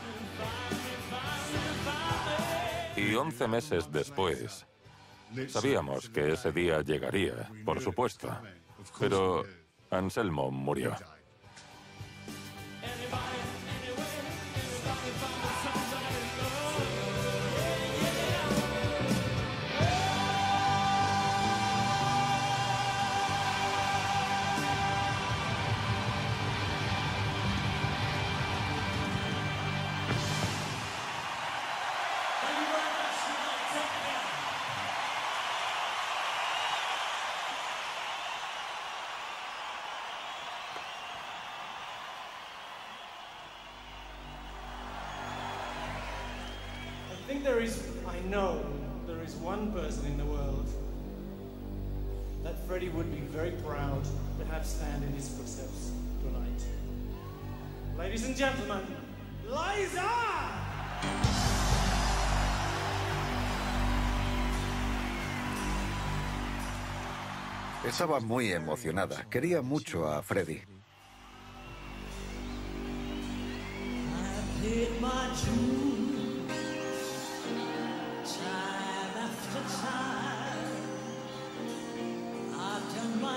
[SPEAKER 12] Y once meses después, sabíamos que ese día llegaría, por supuesto, pero Anselmo murió.
[SPEAKER 16] I think there is, I know, there is one person in the world that Freddie would be very proud to have stand in his footsteps tonight. Ladies and gentlemen, Liza!
[SPEAKER 1] Estaba muy emocionada. Quería mucho a Freddie.
[SPEAKER 16] Time after time, I've done my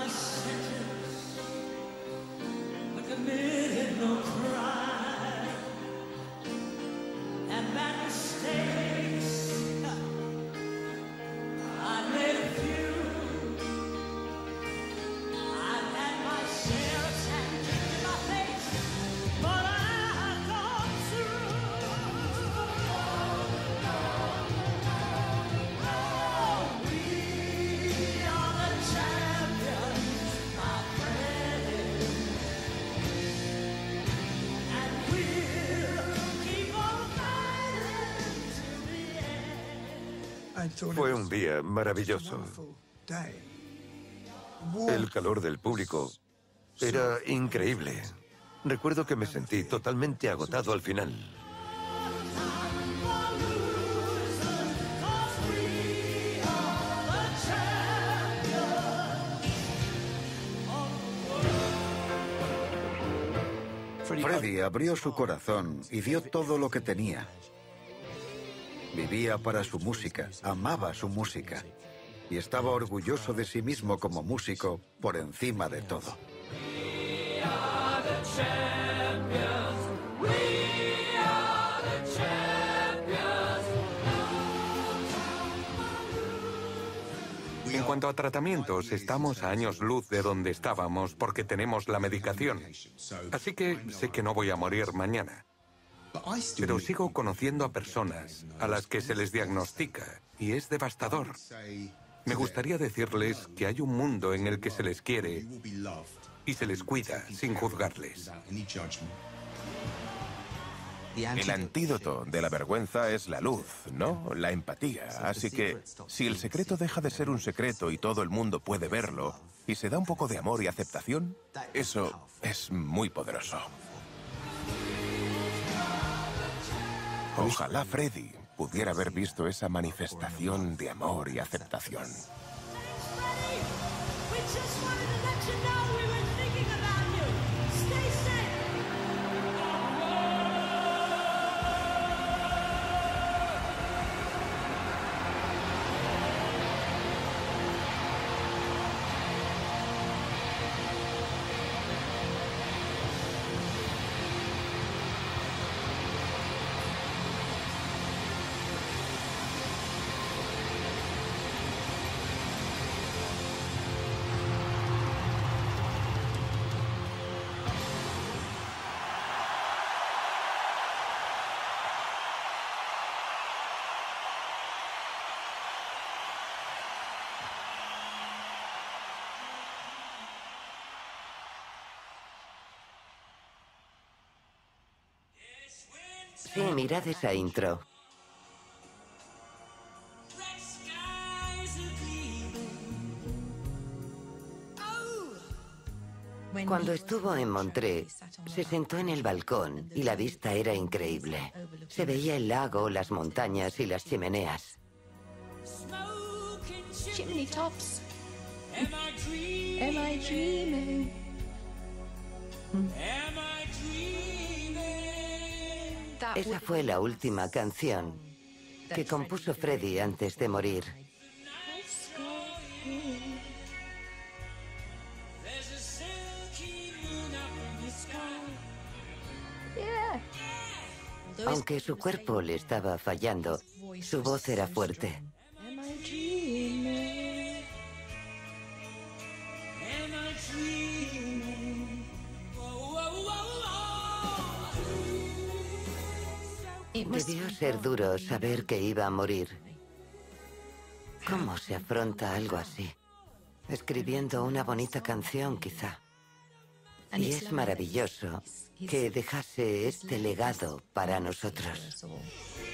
[SPEAKER 2] Fue un día maravilloso. El calor del público era increíble. Recuerdo que me sentí totalmente agotado al final.
[SPEAKER 1] Freddie abrió su corazón y dio todo lo que tenía. Vivía para su música, amaba su música y estaba orgulloso de sí mismo como músico por encima de todo.
[SPEAKER 21] En cuanto a tratamientos, estamos a años luz de donde estábamos porque tenemos la medicación. Así que sé que no voy a morir mañana. Pero sigo conociendo a personas a las que se les diagnostica y es devastador. Me gustaría decirles que hay un mundo en el que se les quiere y se les cuida sin juzgarles.
[SPEAKER 4] El antídoto de la vergüenza es la luz, ¿no? La empatía. Así que, si el secreto deja de ser un secreto y todo el mundo puede verlo, y se da un poco de amor y aceptación, eso es muy poderoso. Ojalá Freddie pudiera haber visto esa manifestación de amor y aceptación.
[SPEAKER 9] Sí, mirad esa intro. Cuando estuvo en Montreux, se sentó en el balcón y la vista era increíble. Se veía el lago, las montañas y las chimeneas.
[SPEAKER 10] Chimney tops. Am I dreaming? Am I dreaming?
[SPEAKER 9] Esa fue la última canción que compuso Freddie antes de morir. Aunque su cuerpo le estaba fallando, su voz era fuerte. Debió ser duro saber que iba a morir. ¿Cómo se afronta algo así? Escribiendo una bonita canción, quizá. Y es maravilloso que dejase este legado para nosotros.